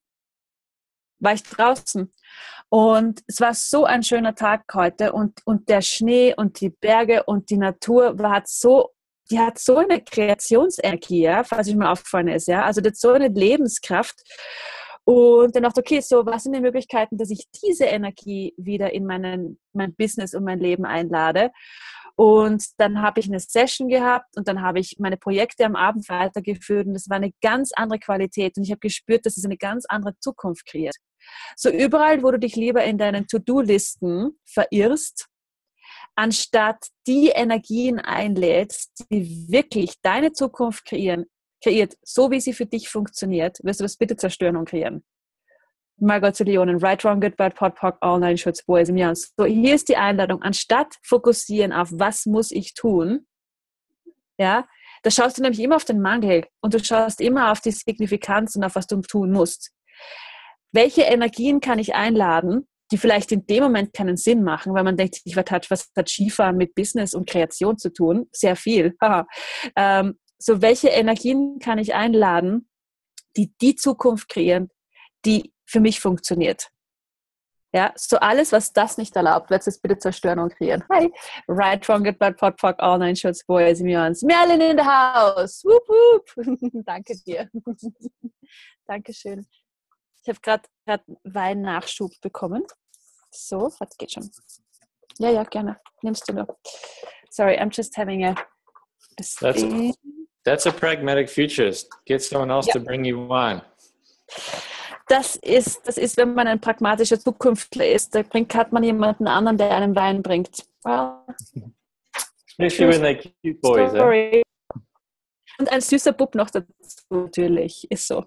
War ich draußen. Und es war so ein schöner Tag heute, und, und der Schnee und die Berge und die Natur war so, die hat so eine Kreationsenergie, ja, falls ich mir aufgefallen ist, ja. Also das hat so eine Lebenskraft. Und dann dachte ich, okay, so, was sind die Möglichkeiten, dass ich diese Energie wieder in meinen, mein Business und mein Leben einlade? Und dann habe ich eine Session gehabt und dann habe ich meine Projekte am Abend weitergeführt, und das war eine ganz andere Qualität, und ich habe gespürt, dass es eine ganz andere Zukunft kreiert. So überall, wo du dich lieber in deinen To-Do-Listen verirrst, anstatt die Energien einlädst, die wirklich deine Zukunft kreieren, kreiert, so wie sie für dich funktioniert, wirst du das bitte zerstören und kreieren. Margot zu Leonen, Right, Wrong, Good, Bad, Pod, Poc, All Nine Shorts, Boys im Jahr. So, hier ist die Einladung. Anstatt fokussieren auf, was muss ich tun, ja, da schaust du nämlich immer auf den Mangel und du schaust immer auf die Signifikanz und auf, was du tun musst. Welche Energien kann ich einladen, die vielleicht in dem Moment keinen Sinn machen, weil man denkt, was hat, was hat Skifahren mit Business und Kreation zu tun? Sehr viel. ähm, So, welche Energien kann ich einladen, die die Zukunft kreieren, die für mich funktioniert? Ja, so alles, was das nicht erlaubt, wird es bitte zerstören und kreieren. Hi, Right, Wrong, Good, Bad, Pod, Poc, All Nine Shorts, Boys, Mions, Merlin in the house. Woop, woop. Danke dir. Dankeschön. Ich habe gerade Weinnachschub bekommen. So, was geht schon? Ja, ja, gerne. Nimmst du nur. Sorry, I'm just having a... a That's a, that's a pragmatic futurist. Get someone else ja. to bring you wine. Das ist, das ist, wenn man ein pragmatischer Zukünftler ist, da bringt, hat man jemanden anderen, der einem Wein bringt. Well, Especially when they're cute boys. Eh? sorry. Und ein süßer Bub noch dazu, natürlich. Ist so.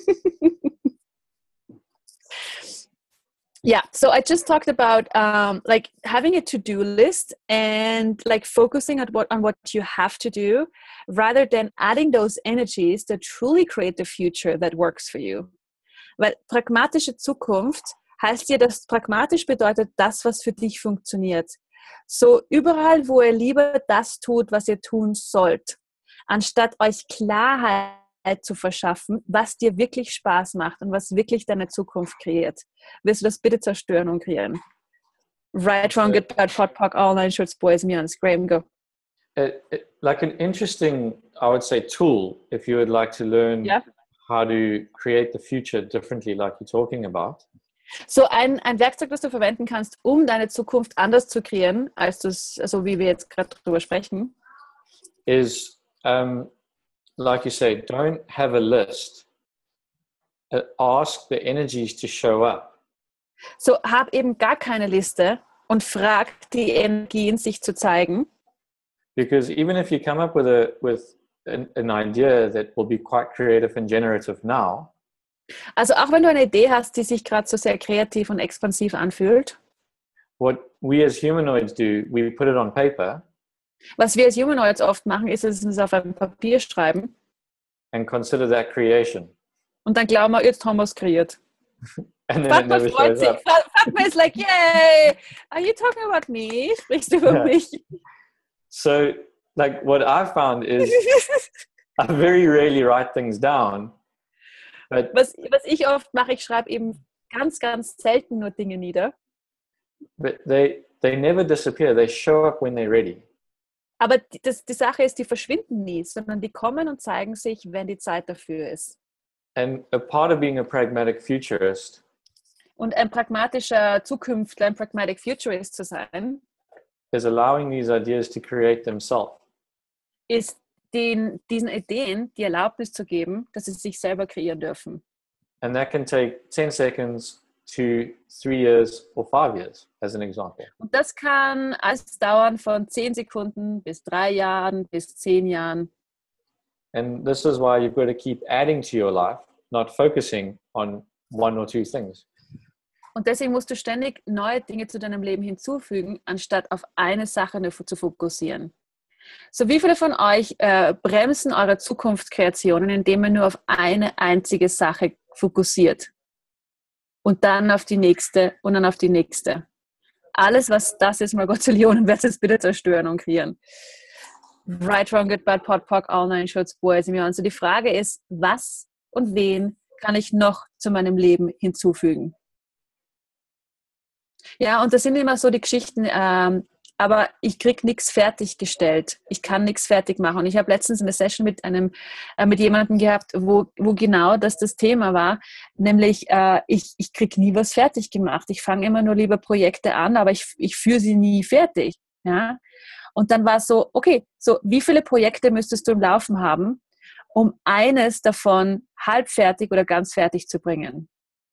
Yeah, so I just talked about um, like having a to-do list and like focusing on what on what you have to do rather than adding those energies that truly create the future that works for you. Weil pragmatische Zukunft heißt ja, dass pragmatisch bedeutet das, was für dich funktioniert. So überall, wo ihr lieber das tut, was ihr tun sollt, anstatt euch Klarheit zu verschaffen, was dir wirklich Spaß macht und was wirklich deine Zukunft kreiert. Willst du das bitte zerstören und kreieren? Right, wrong, good, bad, pot, pock, all nine shorts, boys, meons. Graham, go. It, it, like an interesting, I would say, tool if you would like to learn Yeah. how to create the future differently, like you're talking about. So ein, ein Werkzeug, das du verwenden kannst, um deine Zukunft anders zu kreieren, als das, also wie wir jetzt gerade drüber sprechen, is um, like you say, don't have a list. Uh, ask the energies to show up. so hab eben gar keine Liste und frag die Energien, sich zu zeigen. Because even if you come up with a with an, an idea that will be quite creative and generative now, Also auch wenn du eine Idee hast, die sich gerade so sehr kreativ und expansiv anfühlt, what we as humanoids do, we put it on paper was wir als Humanoids oft machen, ist es uns auf ein Papier schreiben and consider that creation. und dann glauben wir, jetzt haben wir es kreiert. And then it Fatma never freut shows sich. up. Fatma ist like, yay, are you talking about me? Sprichst du über Ja. mich? So, like, what I found is I very rarely write things down, but Was, was ich oft mache, ich schreibe eben ganz, ganz selten nur Dinge nieder. but they they never disappear. They show up when they're ready. Aber die, das, die Sache ist, die verschwinden nie, sondern die kommen und zeigen sich, wenn die Zeit dafür ist. And a part of being a pragmatic futurist Und ein pragmatischer Zukünftler, ein pragmatic futurist zu sein, is allowing these ideas to create themselves. ist den, diesen Ideen die Erlaubnis zu geben, dass sie sich selber kreieren dürfen. And that can take ten seconds to three years or five years, as an example. Und das kann alles dauern von zehn Sekunden bis drei Jahren bis zehn Jahren. And this is why you've got to keep adding to your life, not focusing on one or two things. Und deswegen musst du ständig neue Dinge zu deinem Leben hinzufügen, anstatt auf eine Sache nur zu fokussieren. So, wie viele von euch äh, bremsen eure Zukunftskreationen, indem ihr nur auf eine einzige Sache fokussiert? Und dann auf die nächste und dann auf die nächste. Alles, was das ist, mal Gottillionen, wird es bitte zerstören und kreieren. Right, wrong, good, bad, pot, pock, all nine shorts, boys, and beyond. So die Frage ist, was und wen kann ich noch zu meinem Leben hinzufügen? Ja, und das sind immer so die Geschichten, ähm, aber ich kriege nichts fertiggestellt. Ich kann nichts fertig machen. Und ich habe letztens eine Session mit einem, äh, mit jemandem gehabt, wo, wo genau das das Thema war, nämlich äh, ich, ich kriege nie was fertig gemacht. Ich fange immer nur lieber Projekte an, aber ich, ich führe sie nie fertig. Ja? Und dann war es so, okay, so wie viele Projekte müsstest du im Laufen haben, um eines davon halbfertig oder ganz fertig zu bringen?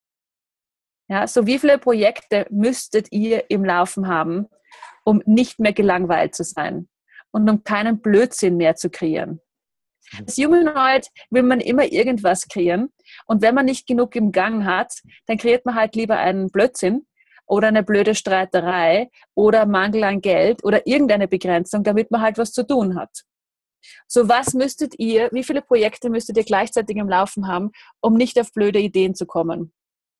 Ja, so wie viele Projekte müsstet ihr im Laufen haben, um nicht mehr gelangweilt zu sein und um keinen Blödsinn mehr zu kreieren? Als Humanoid will man immer irgendwas kreieren und wenn man nicht genug im Gang hat, dann kreiert man halt lieber einen Blödsinn oder eine blöde Streiterei oder Mangel an Geld oder irgendeine Begrenzung, damit man halt was zu tun hat. So, was müsstet ihr, wie viele Projekte müsstet ihr gleichzeitig im Laufen haben, um nicht auf blöde Ideen zu kommen?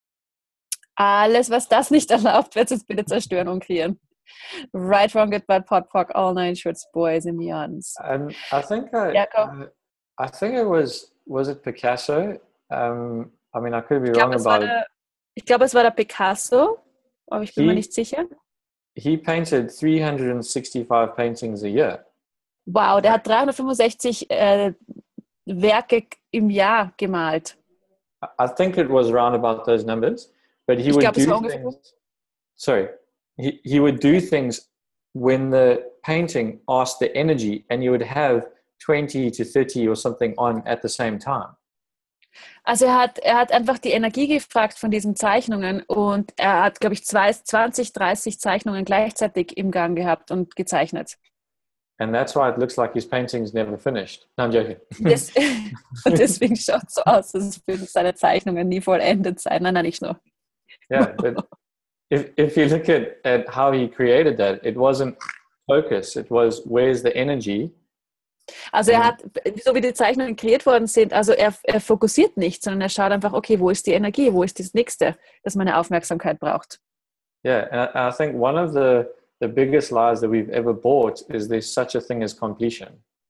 Alles, was das nicht erlaubt, wird es bitte zerstören und kreieren. Right, wrong, good, bad, pot, pock, all nine shorts, boys and beyonds. And I think I, Yeah, go. uh, I think it was was it Picasso? Um, I mean, I could be Ich wrong glaube, es, war about it. der- ich glaube, es war der Picasso, aber ich bin mir He- nicht sicher. He painted three hundred sixty-five paintings a year. Wow, der hat dreihundertfünfundsechzig äh, Werke im Jahr gemalt. I think it was around about those numbers, but he Ich would glaube, es war do ungefähr- things. Sorry, he he would do things when the painting asked the energy, and you would have twenty to thirty or something on at the same time. Also er hat, er hat einfach die Energie gefragt von diesen Zeichnungen und er hat, glaube ich, zwanzig, dreißig Zeichnungen gleichzeitig im Gang gehabt und gezeichnet. And that's why it looks like his painting's never finished. No, I'm joking. Des, und deswegen schaut es so aus, als würden seine Zeichnungen nie vollendet sein. Nein, nein, nicht nur. Yeah, but if, if you look at, at how he created that, it wasn't focus. It was, where's the energy? Also er hat, so wie die Zeichnungen kreiert worden sind, also er, er fokussiert nicht, sondern er schaut einfach, okay, wo ist die Energie, wo ist das Nächste, das meine Aufmerksamkeit braucht. Yeah, and I, I think one of the, the biggest lies that we've ever bought is there's such a thing as completion.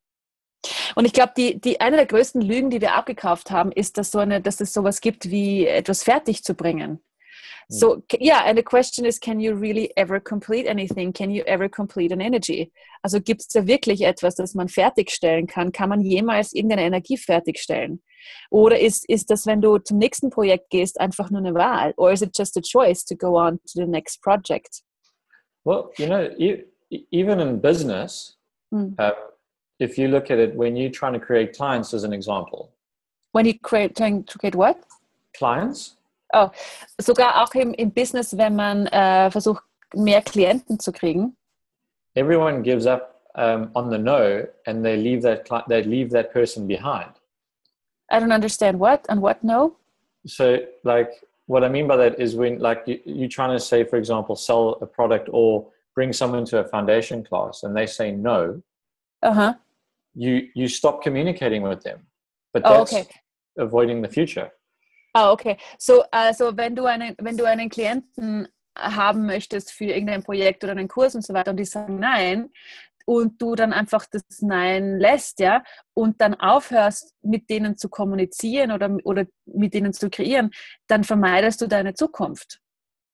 Und ich glaube, die, die, eine der größten Lügen, die wir abgekauft haben, ist, dass, so eine, dass es sowas gibt, wie etwas fertig zu bringen. So, yeah, and the question is, can you really ever complete anything? Can you ever complete an energy? Also gibt es da wirklich etwas, das man fertigstellen kann? Kann man jemals irgendeine Energie fertigstellen? Oder ist, ist das, wenn du zum nächsten Projekt gehst, einfach nur eine Wahl? Or is it just a choice to go on to the next project? Well, you know, e- even in business, Mm. uh, if you look at it, when you're trying to create clients as an example. When you create, trying to create what? Clients? Oh, sogar auch im, im Business, wenn man äh, versucht, mehr Klienten zu kriegen. Everyone gives up um, on the no, and they leave that cli- they leave that person behind. I don't understand what and what no. So, like, what I mean by that is when, like, you, you're trying to say, for example, sell a product or bring someone to a foundation class, and they say no. Uh-huh. You you stop communicating with them, but Oh, that's okay. avoiding the future. Ah, okay. So, also wenn du einen, wenn du einen Klienten haben möchtest für irgendein Projekt oder einen Kurs und so weiter und die sagen nein und du dann einfach das Nein lässt, ja, und dann aufhörst, mit denen zu kommunizieren oder, oder mit denen zu kreieren, dann vermeidest du deine Zukunft.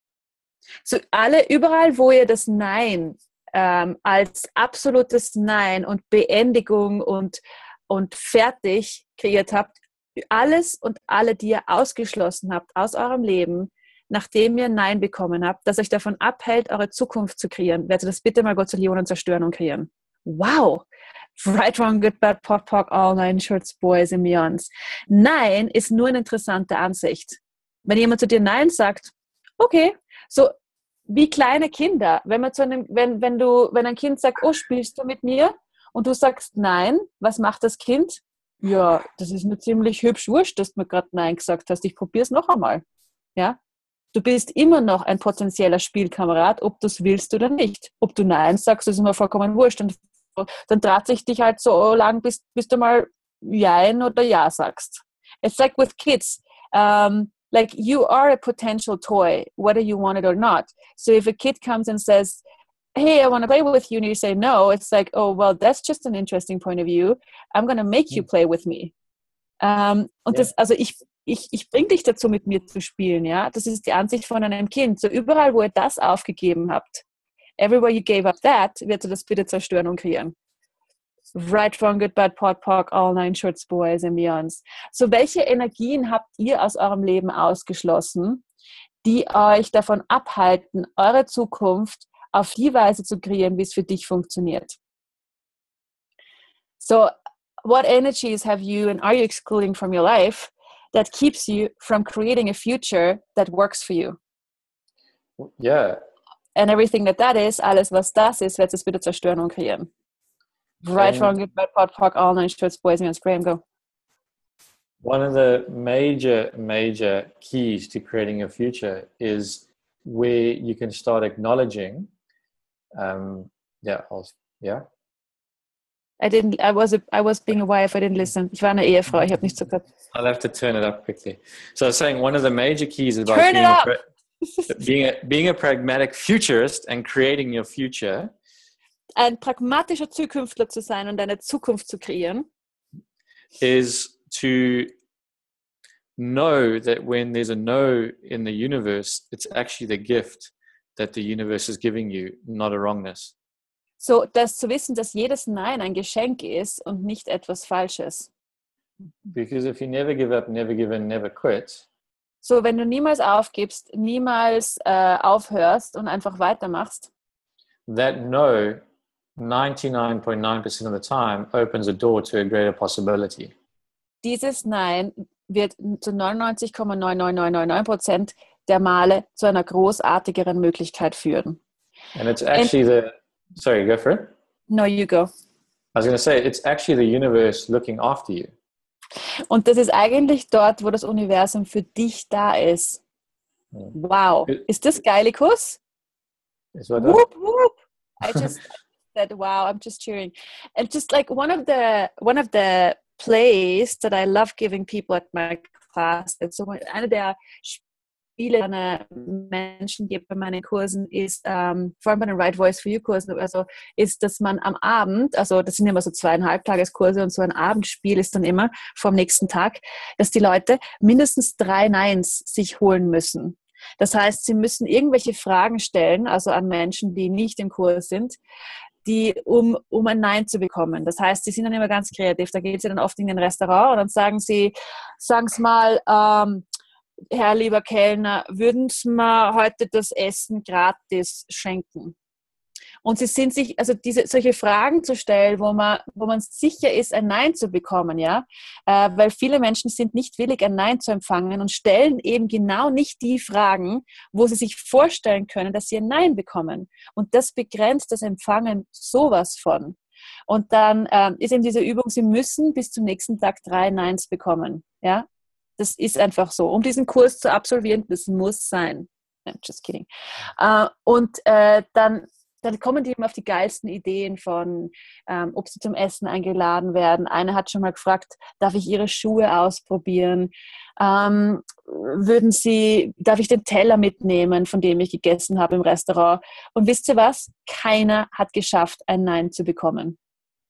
So, alle, überall, wo ihr das Nein ähm, als absolutes Nein und Beendigung und, und fertig kreiert habt, alles und alle, die ihr ausgeschlossen habt aus eurem Leben, nachdem ihr Nein bekommen habt, das euch davon abhält, eure Zukunft zu kreieren, werdet das bitte mal Gottzillionen zerstören und kreieren. Wow! Right, wrong, good, bad, P O C, P O C, all nine shorts, boys and beyonds. Nein ist nur eine interessante Ansicht. Wenn jemand zu dir Nein sagt, okay, so wie kleine Kinder, wenn man zu einem, wenn, wenn du, wenn ein Kind sagt, oh, spielst du mit mir? Und du sagst Nein, was macht das Kind? Ja, das ist mir ziemlich hübsch wurscht, dass du mir gerade Nein gesagt hast. Ich probiere es noch einmal. Ja? Du bist immer noch ein potenzieller Spielkamerad, ob du es willst oder nicht. Ob du Nein sagst, ist mir vollkommen wurscht. Und dann draht sich dich halt so lang, bis, bis du mal Jein oder Ja sagst. It's like with kids. Um, like you are a potential toy, whether you want it or not. So if a kid comes and says, hey, I want to play with you, and you say no, it's like, oh, well, that's just an interesting point of view. I'm going to make you play with me. Um, und Ja. das, also ich, ich, ich bringe dich dazu, mit mir zu spielen, ja. Das ist die Ansicht von einem Kind. So überall, wo ihr das aufgegeben habt, everywhere you gave up that, wird ihr das bitte zerstören und kreieren. Right, wrong, good, bad, P O C, P O C, all nine shorts, boys and beyonds. So welche Energien habt ihr aus eurem Leben ausgeschlossen, die euch davon abhalten, eure Zukunft auf die Weise zu kreieren, wie es für dich funktioniert? So, what energies have you and are you excluding from your life that keeps you from creating a future that works for you? Yeah. And everything that that is, alles was das ist, wird es bitte zerstören und kreieren. Right, And- wrong, good, bad, P O C, P O C, all nine shorts, boys and beyonds. Graham, go. One of the major, major keys to creating a future is where you can start acknowledging. Um, yeah, I'll, yeah. I didn't, I was, a, I was being a wife, I didn't listen. Ich war eine Ehefrau, ich habe nicht zugehört. I'll have to turn it up quickly. So I was saying one of the major keys about Turn it being, a up! pra- being, a, being a pragmatic futurist and creating your future Ein pragmatischer Zukünftler zu sein und eine Zukunft zu kreieren, is to know that when there's a no in the universe, it's actually the gift that the universe is giving you, not a wrongness. so das zu wissen, dass jedes Nein ein Geschenk ist und nicht etwas Falsches. Because if you never give up, never give in, never quit, So, wenn du niemals aufgibst, niemals äh, aufhörst und einfach weitermachst, that no, ninety-nine point nine percent of the time, opens a door to a greater possibility. dieses Nein wird zu neunundneunzig Komma neun neun neun neun neun Prozent der Male zu einer großartigeren Möglichkeit führen. And it's actually the, sorry, go for it. No, you go. I was going to say, it's actually the universe looking after you. Und das ist eigentlich dort, wo das Universum für dich da ist. Wow. Ist das geil, Kuss? Is what Whoop, whoop. I just said, wow, I'm just cheering. And just like one of the, one of the plays that I love giving people at my class, so eine der Spiele, die Menschen gebe bei meinen Kursen, ist, ähm, vor allem bei den Right Voice for You Kursen, also ist, dass man am Abend, also das sind immer so zweieinhalb Tageskurse und so ein Abendspiel ist dann immer vom nächsten Tag, dass die Leute mindestens drei Neins sich holen müssen. Das heißt, sie müssen irgendwelche Fragen stellen, also an Menschen, die nicht im Kurs sind, die, um, um ein Nein zu bekommen. Das heißt, sie sind dann immer ganz kreativ. Da gehen sie dann oft in ein Restaurant und dann sagen sie, sagen sie mal, ähm, Herr lieber Kellner, würden Sie mir heute das Essen gratis schenken? Und sie sind sich, also diese, solche Fragen zu stellen, wo man, wo man sicher ist, ein Nein zu bekommen, ja, äh, weil viele Menschen sind nicht willig, ein Nein zu empfangen und stellen eben genau nicht die Fragen, wo sie sich vorstellen können, dass sie ein Nein bekommen. Und das begrenzt das Empfangen sowas von. Und dann ähm, ist eben diese Übung, sie müssen bis zum nächsten Tag drei Neins bekommen, ja. Das ist einfach so. Um diesen Kurs zu absolvieren, das muss sein. I'm just kidding. Uh, und uh, dann, dann kommen die eben auf die geilsten Ideen von, ähm, ob sie zum Essen eingeladen werden. Eine hat schon mal gefragt, darf ich ihre Schuhe ausprobieren? Ähm, würden sie, darf ich den Teller mitnehmen, von dem ich gegessen habe im Restaurant? Und wisst ihr was? Keiner hat geschafft, ein Nein zu bekommen.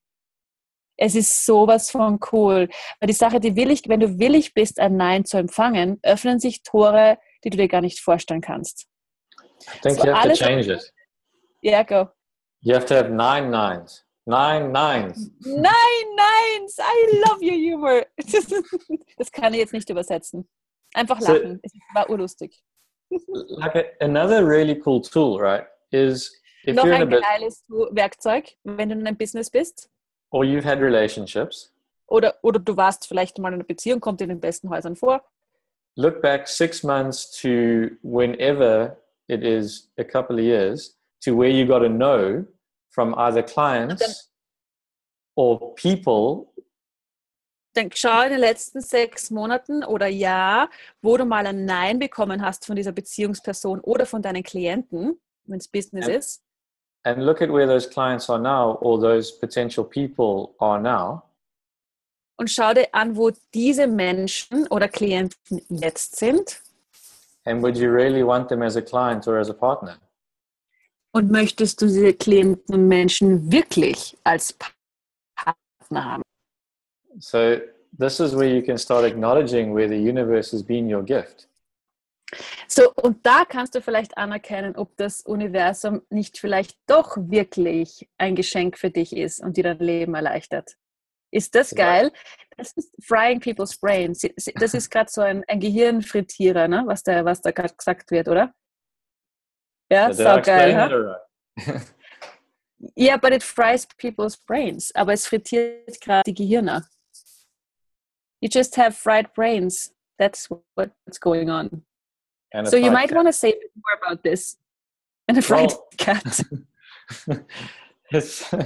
Es ist sowas von cool. Weil die Sache, die willig, wenn du willig bist, ein Nein zu empfangen, öffnen sich Tore, die du dir gar nicht vorstellen kannst. I think so you have to alles, change it. Yeah, go. You have to have nine nines. Nine nines. Nine Nines! I love your humor. Das kann ich jetzt nicht übersetzen. Einfach lachen. Es war urlustig. Like a, another really cool tool, right, is if Noch you're in a ein business geiles Werkzeug, wenn du in einem Business bist. or you've had relationships, Oder, oder du warst vielleicht mal in einer Beziehung, kommt in den besten Häusern vor. look back six months to whenever it is a couple of years to where you got a no from either clients or people. Dann schau in den letzten sechs Monaten oder Jahr, wo du mal ein Nein bekommen hast von dieser Beziehungsperson oder von deinen Klienten, wenn es Business And- ist. And look at where those clients are now or those potential people are now. Und schau dir an, wo diese Menschen oder Klienten jetzt sind. And would you really want them as a client or as a partner? Und möchtest du diese Klienten und Menschen wirklich als Partner haben? So this is where you can start acknowledging where the universe has been your gift. So, und da kannst du vielleicht anerkennen, ob das Universum nicht vielleicht doch wirklich ein Geschenk für dich ist und dir dein Leben erleichtert. Ist das geil? Das ist frying people's brains. Das ist gerade so ein, ein Gehirnfrittierer, ne? was da, was da gerade gesagt wird, oder? Ja, Did I so geil. explain Ha? it all right? Yeah, but it fries people's brains. Aber es frittiert gerade die Gehirne. You just have fried brains. That's what's going on. And a So you fried might cat. want to say more about this. And a fried Well- cat. it's,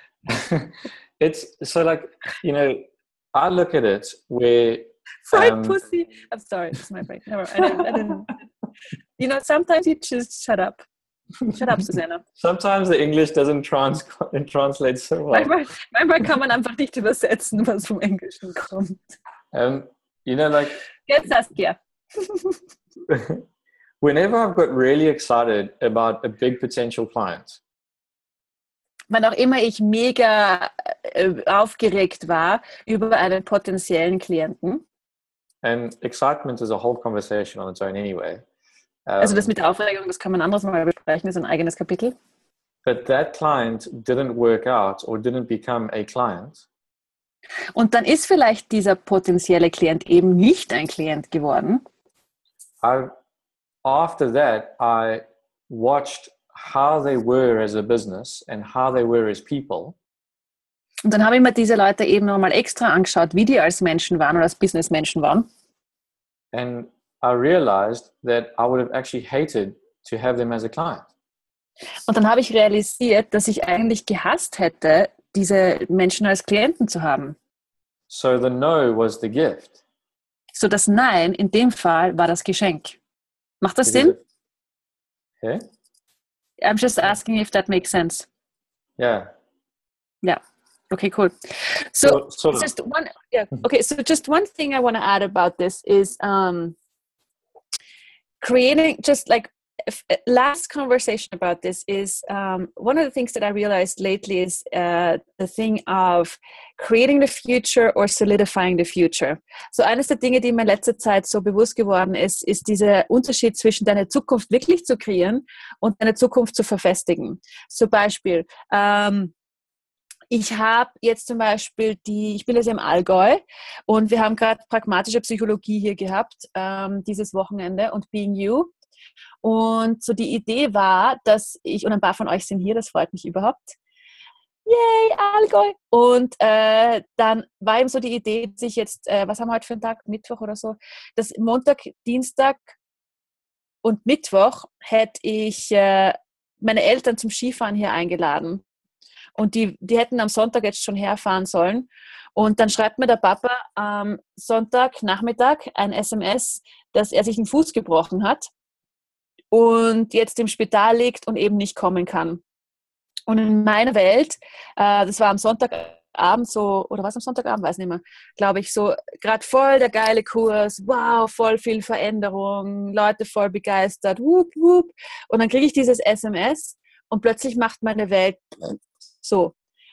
it's so like, you know, I look at it where Fried um, pussy. I'm sorry, it's my brain. Never, I didn't, I didn't. You know, sometimes you just shut up. Shut up, Susanna. sometimes the English doesn't trans- translate so well. Manchmal, manchmal kann man einfach nicht übersetzen, was vom Englischen kommt. Um, you know, like Jetzt Saskia. whenever I've got really excited about a big potential client, Wann auch immer ich mega äh, aufgeregt war über einen potenziellen Klienten. and excitement is a whole conversation on its own anyway. Um, Also das mit der Aufregung, das kann man anderes Mal besprechen, das ist ein eigenes Kapitel. but that client didn't work out or didn't become a client. Und dann ist vielleicht dieser potenzielle Klient eben nicht ein Klient geworden. I, after that, I watched how they were as a business and how they were as people. Und dann habe ich mir diese Leute eben nochmal extra angeschaut, wie die als Menschen waren oder als Businessmenschen waren. And I realized that I would have actually hated to have them as a client. Und dann habe ich realisiert, dass ich eigentlich gehasst hätte, diese Menschen als Klienten zu haben. So the no was the gift. So das Nein in dem Fall war das Geschenk. Macht das Sinn? Yeah? I'm just asking if that makes sense. Yeah. Yeah. Okay, cool. So, So- sort of. just one, yeah. Okay, so just one thing I want to add about this is um, creating, just like if, last conversation about this is um, one of the things that I realized lately is uh, the thing of creating the future or solidifying the future. So eines der Dinge, die mir in letzter Zeit so bewusst geworden ist, ist dieser Unterschied zwischen deine Zukunft wirklich zu kreieren und deine Zukunft zu verfestigen. Zum Beispiel, ähm, ich habe jetzt zum Beispiel die, ich bin jetzt im Allgäu und wir haben gerade pragmatische Psychologie hier gehabt, ähm, dieses Wochenende und Being You. Und so die Idee war, dass ich, und ein paar von euch sind hier, das freut mich überhaupt. Yay, Allgäu! Und äh, dann war eben so die Idee, dass ich jetzt, äh, was haben wir heute für einen Tag? Mittwoch oder so? Dass Montag, Dienstag und Mittwoch hätte ich äh, meine Eltern zum Skifahren hier eingeladen. Und die, die hätten am Sonntag jetzt schon herfahren sollen. Und dann schreibt mir der Papa am Sonntagnachmittag ein S M S, dass er sich den Fuß gebrochen hat und jetzt im Spital liegt und eben nicht kommen kann. Und in meiner Welt, äh, das war am Sonntagabend so, oder was am Sonntagabend, weiß nicht mehr, glaube ich, so gerade voll der geile Kurs, wow, voll viel Veränderung, Leute voll begeistert, wup, wup. Und dann kriege ich dieses S M S und plötzlich macht meine Welt so.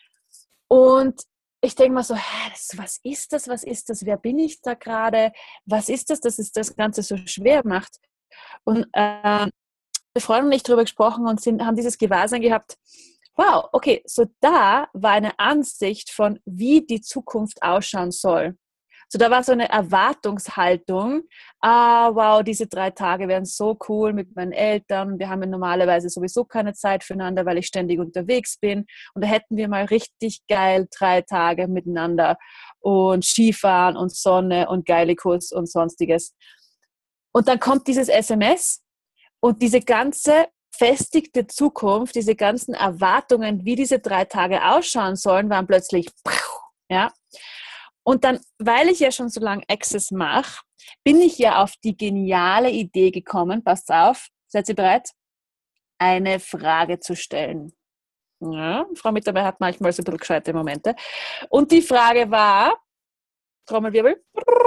Und ich denke mal so, hä, das, was ist das, was ist das, wer bin ich da gerade, was ist das, dass es das Ganze so schwer macht. Und äh, wir Freunde und ich darüber gesprochen und sind, haben dieses Gewahrsein gehabt, wow, okay, so da war eine Ansicht von, wie die Zukunft ausschauen soll. So da war so eine Erwartungshaltung, ah, wow, diese drei Tage wären so cool mit meinen Eltern, wir haben ja normalerweise sowieso keine Zeit füreinander, weil ich ständig unterwegs bin und da hätten wir mal richtig geil drei Tage miteinander und Skifahren und Sonne und geile Kurs und sonstiges. Und dann kommt dieses S M S und diese ganze festigte Zukunft, diese ganzen Erwartungen, wie diese drei Tage ausschauen sollen, waren plötzlich, ja. Und dann, weil ich ja schon so lange Access mache, bin ich ja auf die geniale Idee gekommen, passt auf, seid ihr bereit, eine Frage zu stellen. Ja, Frau Mittermeier hat manchmal so ein bisschen gescheite Momente. Und die Frage war, Trommelwirbel,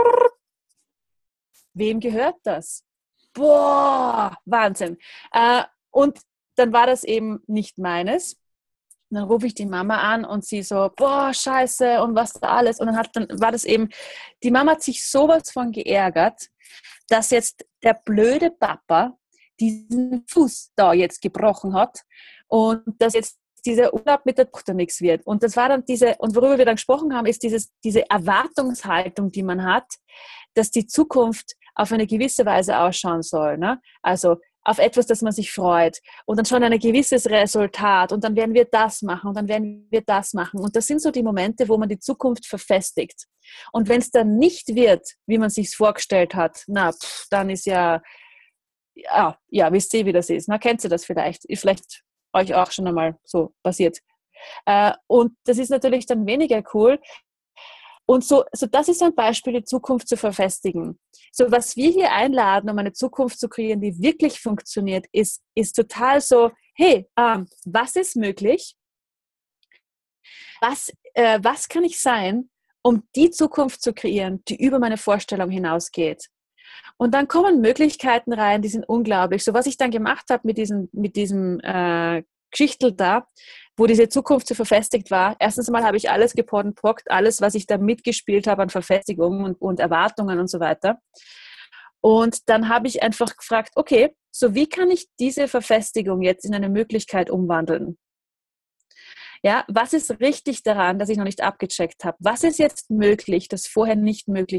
wem gehört das? Boah, Wahnsinn. Äh, und dann war das eben nicht meines. Und dann rufe ich die Mama an und sie so, boah, scheiße und was da alles. Und dann, hat, dann war das eben, die Mama hat sich sowas von geärgert, dass jetzt der blöde Papa diesen Fuß da jetzt gebrochen hat und dass jetzt dieser Urlaub mit der Tochter nichts wird. Und das war dann diese, und worüber wir dann gesprochen haben, ist dieses, diese Erwartungshaltung, die man hat, dass die Zukunft auf eine gewisse Weise ausschauen soll. Ne? Also auf etwas, das man sich freut und dann schon ein gewisses Resultat und dann werden wir das machen und dann werden wir das machen. Und das sind so die Momente, wo man die Zukunft verfestigt. Und wenn es dann nicht wird, wie man sich vorgestellt hat, na, pff, dann ist ja, ja, ja, wisst ihr, wie das ist. Na, kennt ihr das vielleicht? Ist vielleicht euch auch schon einmal so passiert. Äh, und das ist natürlich dann weniger cool. Und so, so das ist ein Beispiel, die Zukunft zu verfestigen. So was wir hier einladen, um eine Zukunft zu kreieren, die wirklich funktioniert, ist, ist total so, hey, ähm, was ist möglich? Was, äh, was kann ich sein, um die Zukunft zu kreieren, die über meine Vorstellung hinausgeht? Und dann kommen Möglichkeiten rein, die sind unglaublich. So was ich dann gemacht habe mit diesem, mit diesem äh, Geschichtel da, wo diese Zukunft so verfestigt war. Erstens mal habe ich alles gepoddenpockt, alles, was ich da mitgespielt habe an Verfestigungen und, und Erwartungen und so weiter. Und dann habe ich einfach gefragt, okay, so wie kann ich diese Verfestigung jetzt in eine Möglichkeit umwandeln? Ja, was ist richtig daran, dass ich noch nicht abgecheckt habe? Was ist jetzt möglich, das vorher nicht möglich war?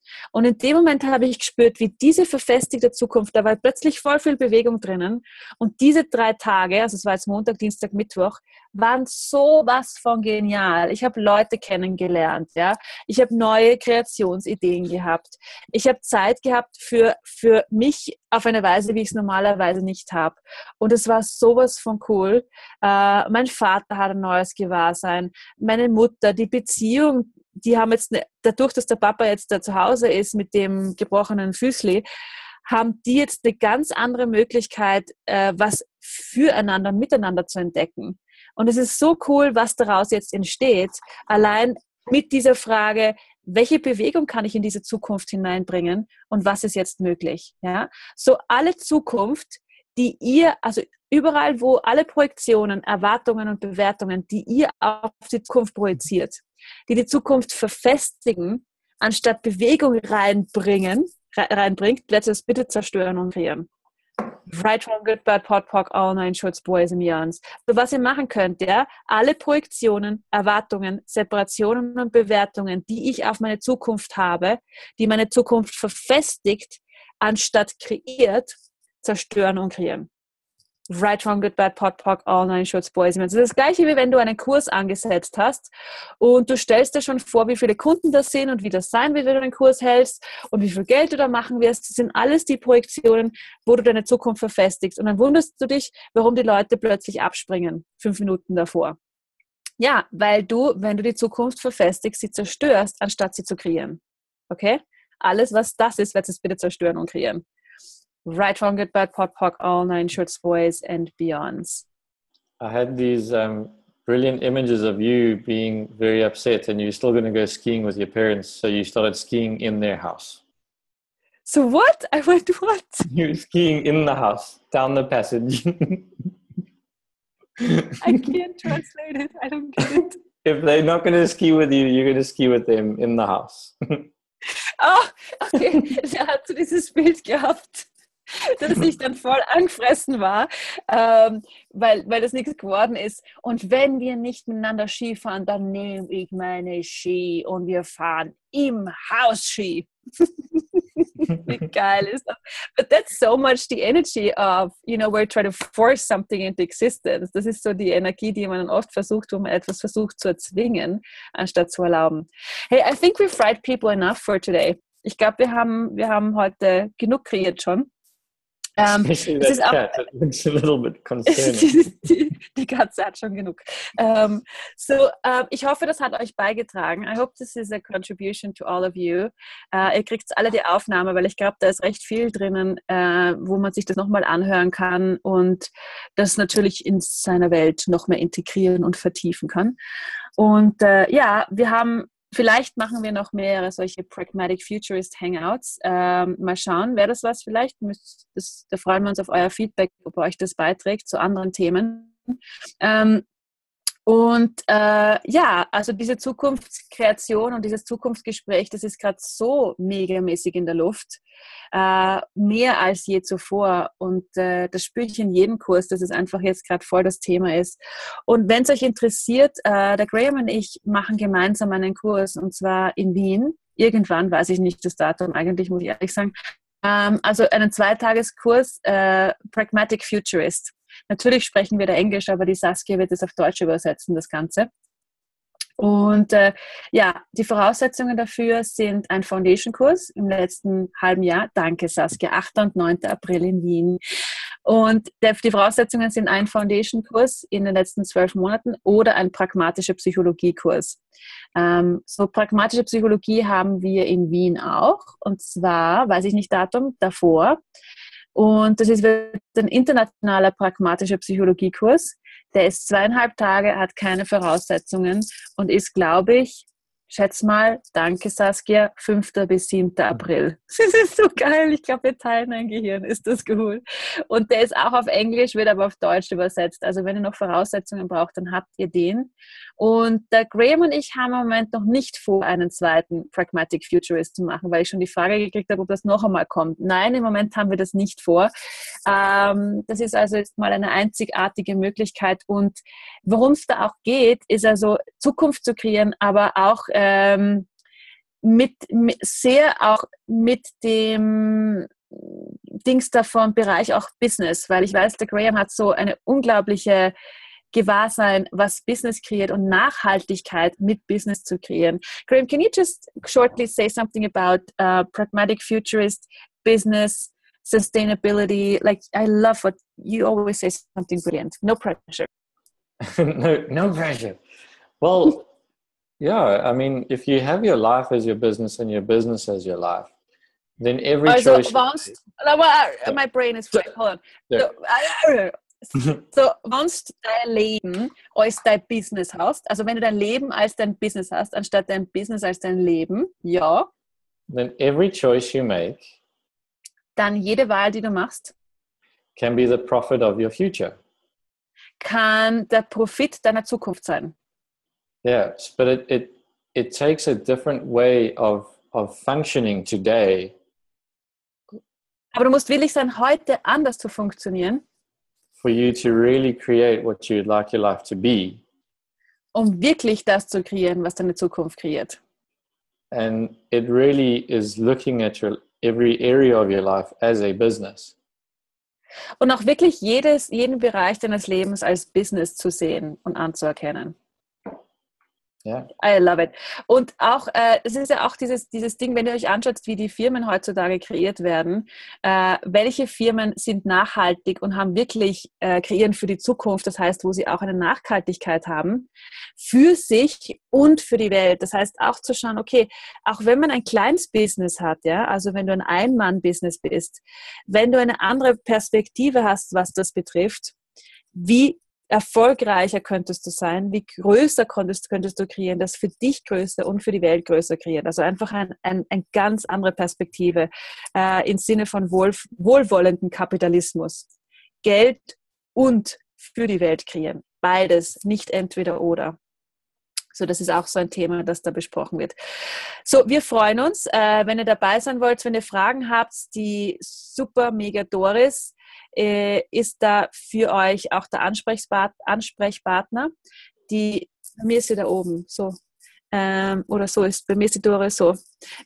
Und in dem Moment habe ich gespürt, wie diese verfestigte Zukunft, da war plötzlich voll viel Bewegung drinnen. Und diese drei Tage, also es war jetzt Montag, Dienstag, Mittwoch, waren sowas von genial. Ich habe Leute kennengelernt, ja. Ich habe neue Kreationsideen gehabt. Ich habe Zeit gehabt für, für mich auf eine Weise, wie ich es normalerweise nicht habe. Und es war sowas von cool. Äh, mein Vater hat ein neues Gewahrsein. Meine Mutter, die Beziehung, die haben jetzt, ne, dadurch, dass der Papa jetzt da zu Hause ist mit dem gebrochenen Füßli, haben die jetzt eine ganz andere Möglichkeit, äh, was füreinander, miteinander zu entdecken. Und es ist so cool, was daraus jetzt entsteht. Allein mit dieser Frage, welche Bewegung kann ich in diese Zukunft hineinbringen und was ist jetzt möglich? Ja? So alle Zukunft, die ihr, also überall, wo alle Projektionen, Erwartungen und Bewertungen, die ihr auf die Zukunft projiziert, die die Zukunft verfestigen, anstatt Bewegung reinbringen, reinbringt, werdet ihr es bitte zerstören und kreieren. Right, wrong, good, bad, pot, poc, all nine shorts, boys and beyonds. So, was ihr machen könnt, ja, alle Projektionen, Erwartungen, Separationen und Bewertungen, die ich auf meine Zukunft habe, die meine Zukunft verfestigt, anstatt kreiert, zerstören und kreieren. Right, wrong, good, bad, pot, poc, all nine shorts, boys and beyonds. Das ist das Gleiche, wie wenn du einen Kurs angesetzt hast und du stellst dir schon vor, wie viele Kunden das sind und wie das sein wird, wenn du den Kurs hältst und wie viel Geld du da machen wirst. Das sind alles die Projektionen, wo du deine Zukunft verfestigst. Und dann wunderst du dich, warum die Leute plötzlich abspringen, fünf Minuten davor. Ja, weil du, wenn du die Zukunft verfestigst, sie zerstörst, anstatt sie zu kreieren. Okay? Alles, was das ist, wird es bitte zerstören und kreieren. Right, wrong, good, bad, pot, poc, all nine shorts, boys and beyonds. I had these um, brilliant images of you being very upset and you're still going to go skiing with your parents. So you started skiing in their house. So what? I went what? You were skiing in the house, down the passage. I can't translate it. I don't get it. If they're not going to ski with you, you're going to ski with them in the house. Oh, okay. Er hat so dieses Bild gehabt, dass ich dann voll angefressen war, ähm, weil, weil das nichts geworden ist. Und wenn wir nicht miteinander Ski fahren, dann nehme ich meine Ski und wir fahren im Haus Ski. Wie geil ist das? But that's so much the energy of, you know, we're trying to force something into existence. Das ist so die Energie, die man oft versucht, wo man etwas versucht zu erzwingen, anstatt zu erlauben. Hey, I think we've fried people enough for today. Ich glaube, wir haben, wir haben heute genug kreiert schon. Um, Especially es that ist auch, cat. It looks a little bit concerning. die, die Katze hat schon genug. Um, so, uh, ich hoffe, das hat euch beigetragen. I hope this is a contribution to all of you. Uh, ihr kriegt alle die Aufnahme, weil ich glaube, da ist recht viel drinnen, uh, wo man sich das nochmal anhören kann und das natürlich in seiner Welt noch mehr integrieren und vertiefen kann. Und uh, ja, wir haben Vielleicht machen wir noch mehrere solche Pragmatic Futurist Hangouts. Ähm, mal schauen, wäre das was vielleicht? Das, da freuen wir uns auf euer Feedback, ob euch das beiträgt zu anderen Themen. Ähm, und äh, ja, also diese Zukunftskreation und dieses Zukunftsgespräch, das ist gerade so megamäßig in der Luft. Äh, mehr als je zuvor. Und äh, das spüre ich in jedem Kurs, dass es einfach jetzt gerade voll das Thema ist. Und wenn es euch interessiert, äh, der Graham und ich machen gemeinsam einen Kurs, und zwar in Wien. Irgendwann, weiß ich nicht das Datum, eigentlich muss ich ehrlich sagen. Ähm, also einen Zweitageskurs, äh, Pragmatic Futurist. Natürlich sprechen wir da Englisch, aber die Saskia wird es auf Deutsch übersetzen, das Ganze. Und äh, ja, die Voraussetzungen dafür sind ein Foundation-Kurs im letzten halben Jahr. Danke, Saskia. achter und neunter April in Wien. Und der, die Voraussetzungen sind ein Foundation-Kurs in den letzten zwölf Monaten oder ein pragmatischer Psychologie-Kurs. Ähm, so pragmatische Psychologie haben wir in Wien auch. Und zwar, weiß ich nicht Datum, davor. Und das ist ein internationaler pragmatischer Psychologiekurs. Der ist zweieinhalb Tage, hat keine Voraussetzungen und ist, glaube ich, schätz mal, danke Saskia, fünfter bis siebter April. Das ist so geil, ich glaube, wir teilen ein Gehirn, ist das cool. Und der ist auch auf Englisch, wird aber auf Deutsch übersetzt. Also wenn ihr noch Voraussetzungen braucht, dann habt ihr den. Und der Graham und ich haben im Moment noch nicht vor, einen zweiten Pragmatic Futurist zu machen, weil ich schon die Frage gekriegt habe, ob das noch einmal kommt. Nein, im Moment haben wir das nicht vor. Ähm, das ist also jetzt mal eine einzigartige Möglichkeit. Und worum es da auch geht, ist also Zukunft zu kreieren, aber auch ähm, mit, mit sehr auch mit dem Dings davon Bereich auch Business, weil ich weiß, der Graham hat so eine unglaubliche Gewahrsein, was Business kreiert und Nachhaltigkeit mit Business zu kreieren. Graham, can you just shortly say something about uh, pragmatic futurist business, sustainability? Like, I love what you always say, something brilliant. No pressure. no, no pressure. Well, yeah, I mean, if you have your life as your business and your business as your life, then every also, choice... Once, well, my brain is fried. Hold on. Yeah. So, so, once dein Leben als dein Business hast, also wenn du dein Leben als dein Business hast, anstatt dein Business als dein Leben, ja. Then every choice you make dann jede Wahl, die du machst, can be the profit of your future. Kann der Profit deiner Zukunft sein. Yes, but it, it, it takes a different way of, of functioning today. Aber du musst willig sein, heute anders zu funktionieren. For you to really create what you'd like your life to be. Um wirklich das zu kreieren, was deine Zukunft kreiert. And it really is looking at your, every area of your life as a business. Und auch wirklich jedes, jeden Bereich deines Lebens als Business zu sehen und anzuerkennen. Yeah. I love it. Und auch, äh, es ist ja auch dieses, dieses Ding, wenn ihr euch anschaut, wie die Firmen heutzutage kreiert werden, äh, welche Firmen sind nachhaltig und haben wirklich, äh, kreieren für die Zukunft, das heißt, wo sie auch eine Nachhaltigkeit haben, für sich und für die Welt. Das heißt, auch zu schauen, okay, auch wenn man ein kleines Business hat, ja, also wenn du ein Ein-Mann-Business bist, wenn du eine andere Perspektive hast, was das betrifft, wie erfolgreicher könntest du sein, wie größer könntest, könntest du kreieren, das für dich größer und für die Welt größer kreieren. Also einfach ein, ein, eine ganz andere Perspektive äh, im Sinne von wohl, wohlwollenden Kapitalismus. Geld und für die Welt kreieren. Beides, nicht entweder oder. So, das ist auch so ein Thema, das da besprochen wird. So, wir freuen uns, äh, wenn ihr dabei sein wollt, wenn ihr Fragen habt, die super mega Doris äh, ist da für euch auch der Ansprechpartner. Die, bei mir ist sie da oben, so. Ähm, oder so ist, bei mir ist die Doris so.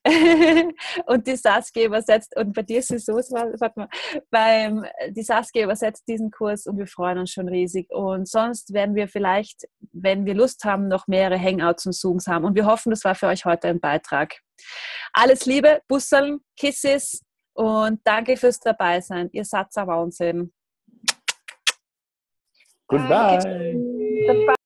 Und die Saskia übersetzt, und bei dir ist sie so, warte mal, beim, die Saskia übersetzt diesen Kurs und wir freuen uns schon riesig. Und sonst werden wir vielleicht, wenn wir Lust haben, noch mehrere Hangouts und Zooms haben. Und wir hoffen, das war für euch heute ein Beitrag. Alles Liebe, Busseln, Kisses und danke fürs Dabeisein. Ihr seid ein Wahnsinn. Goodbye. Bye.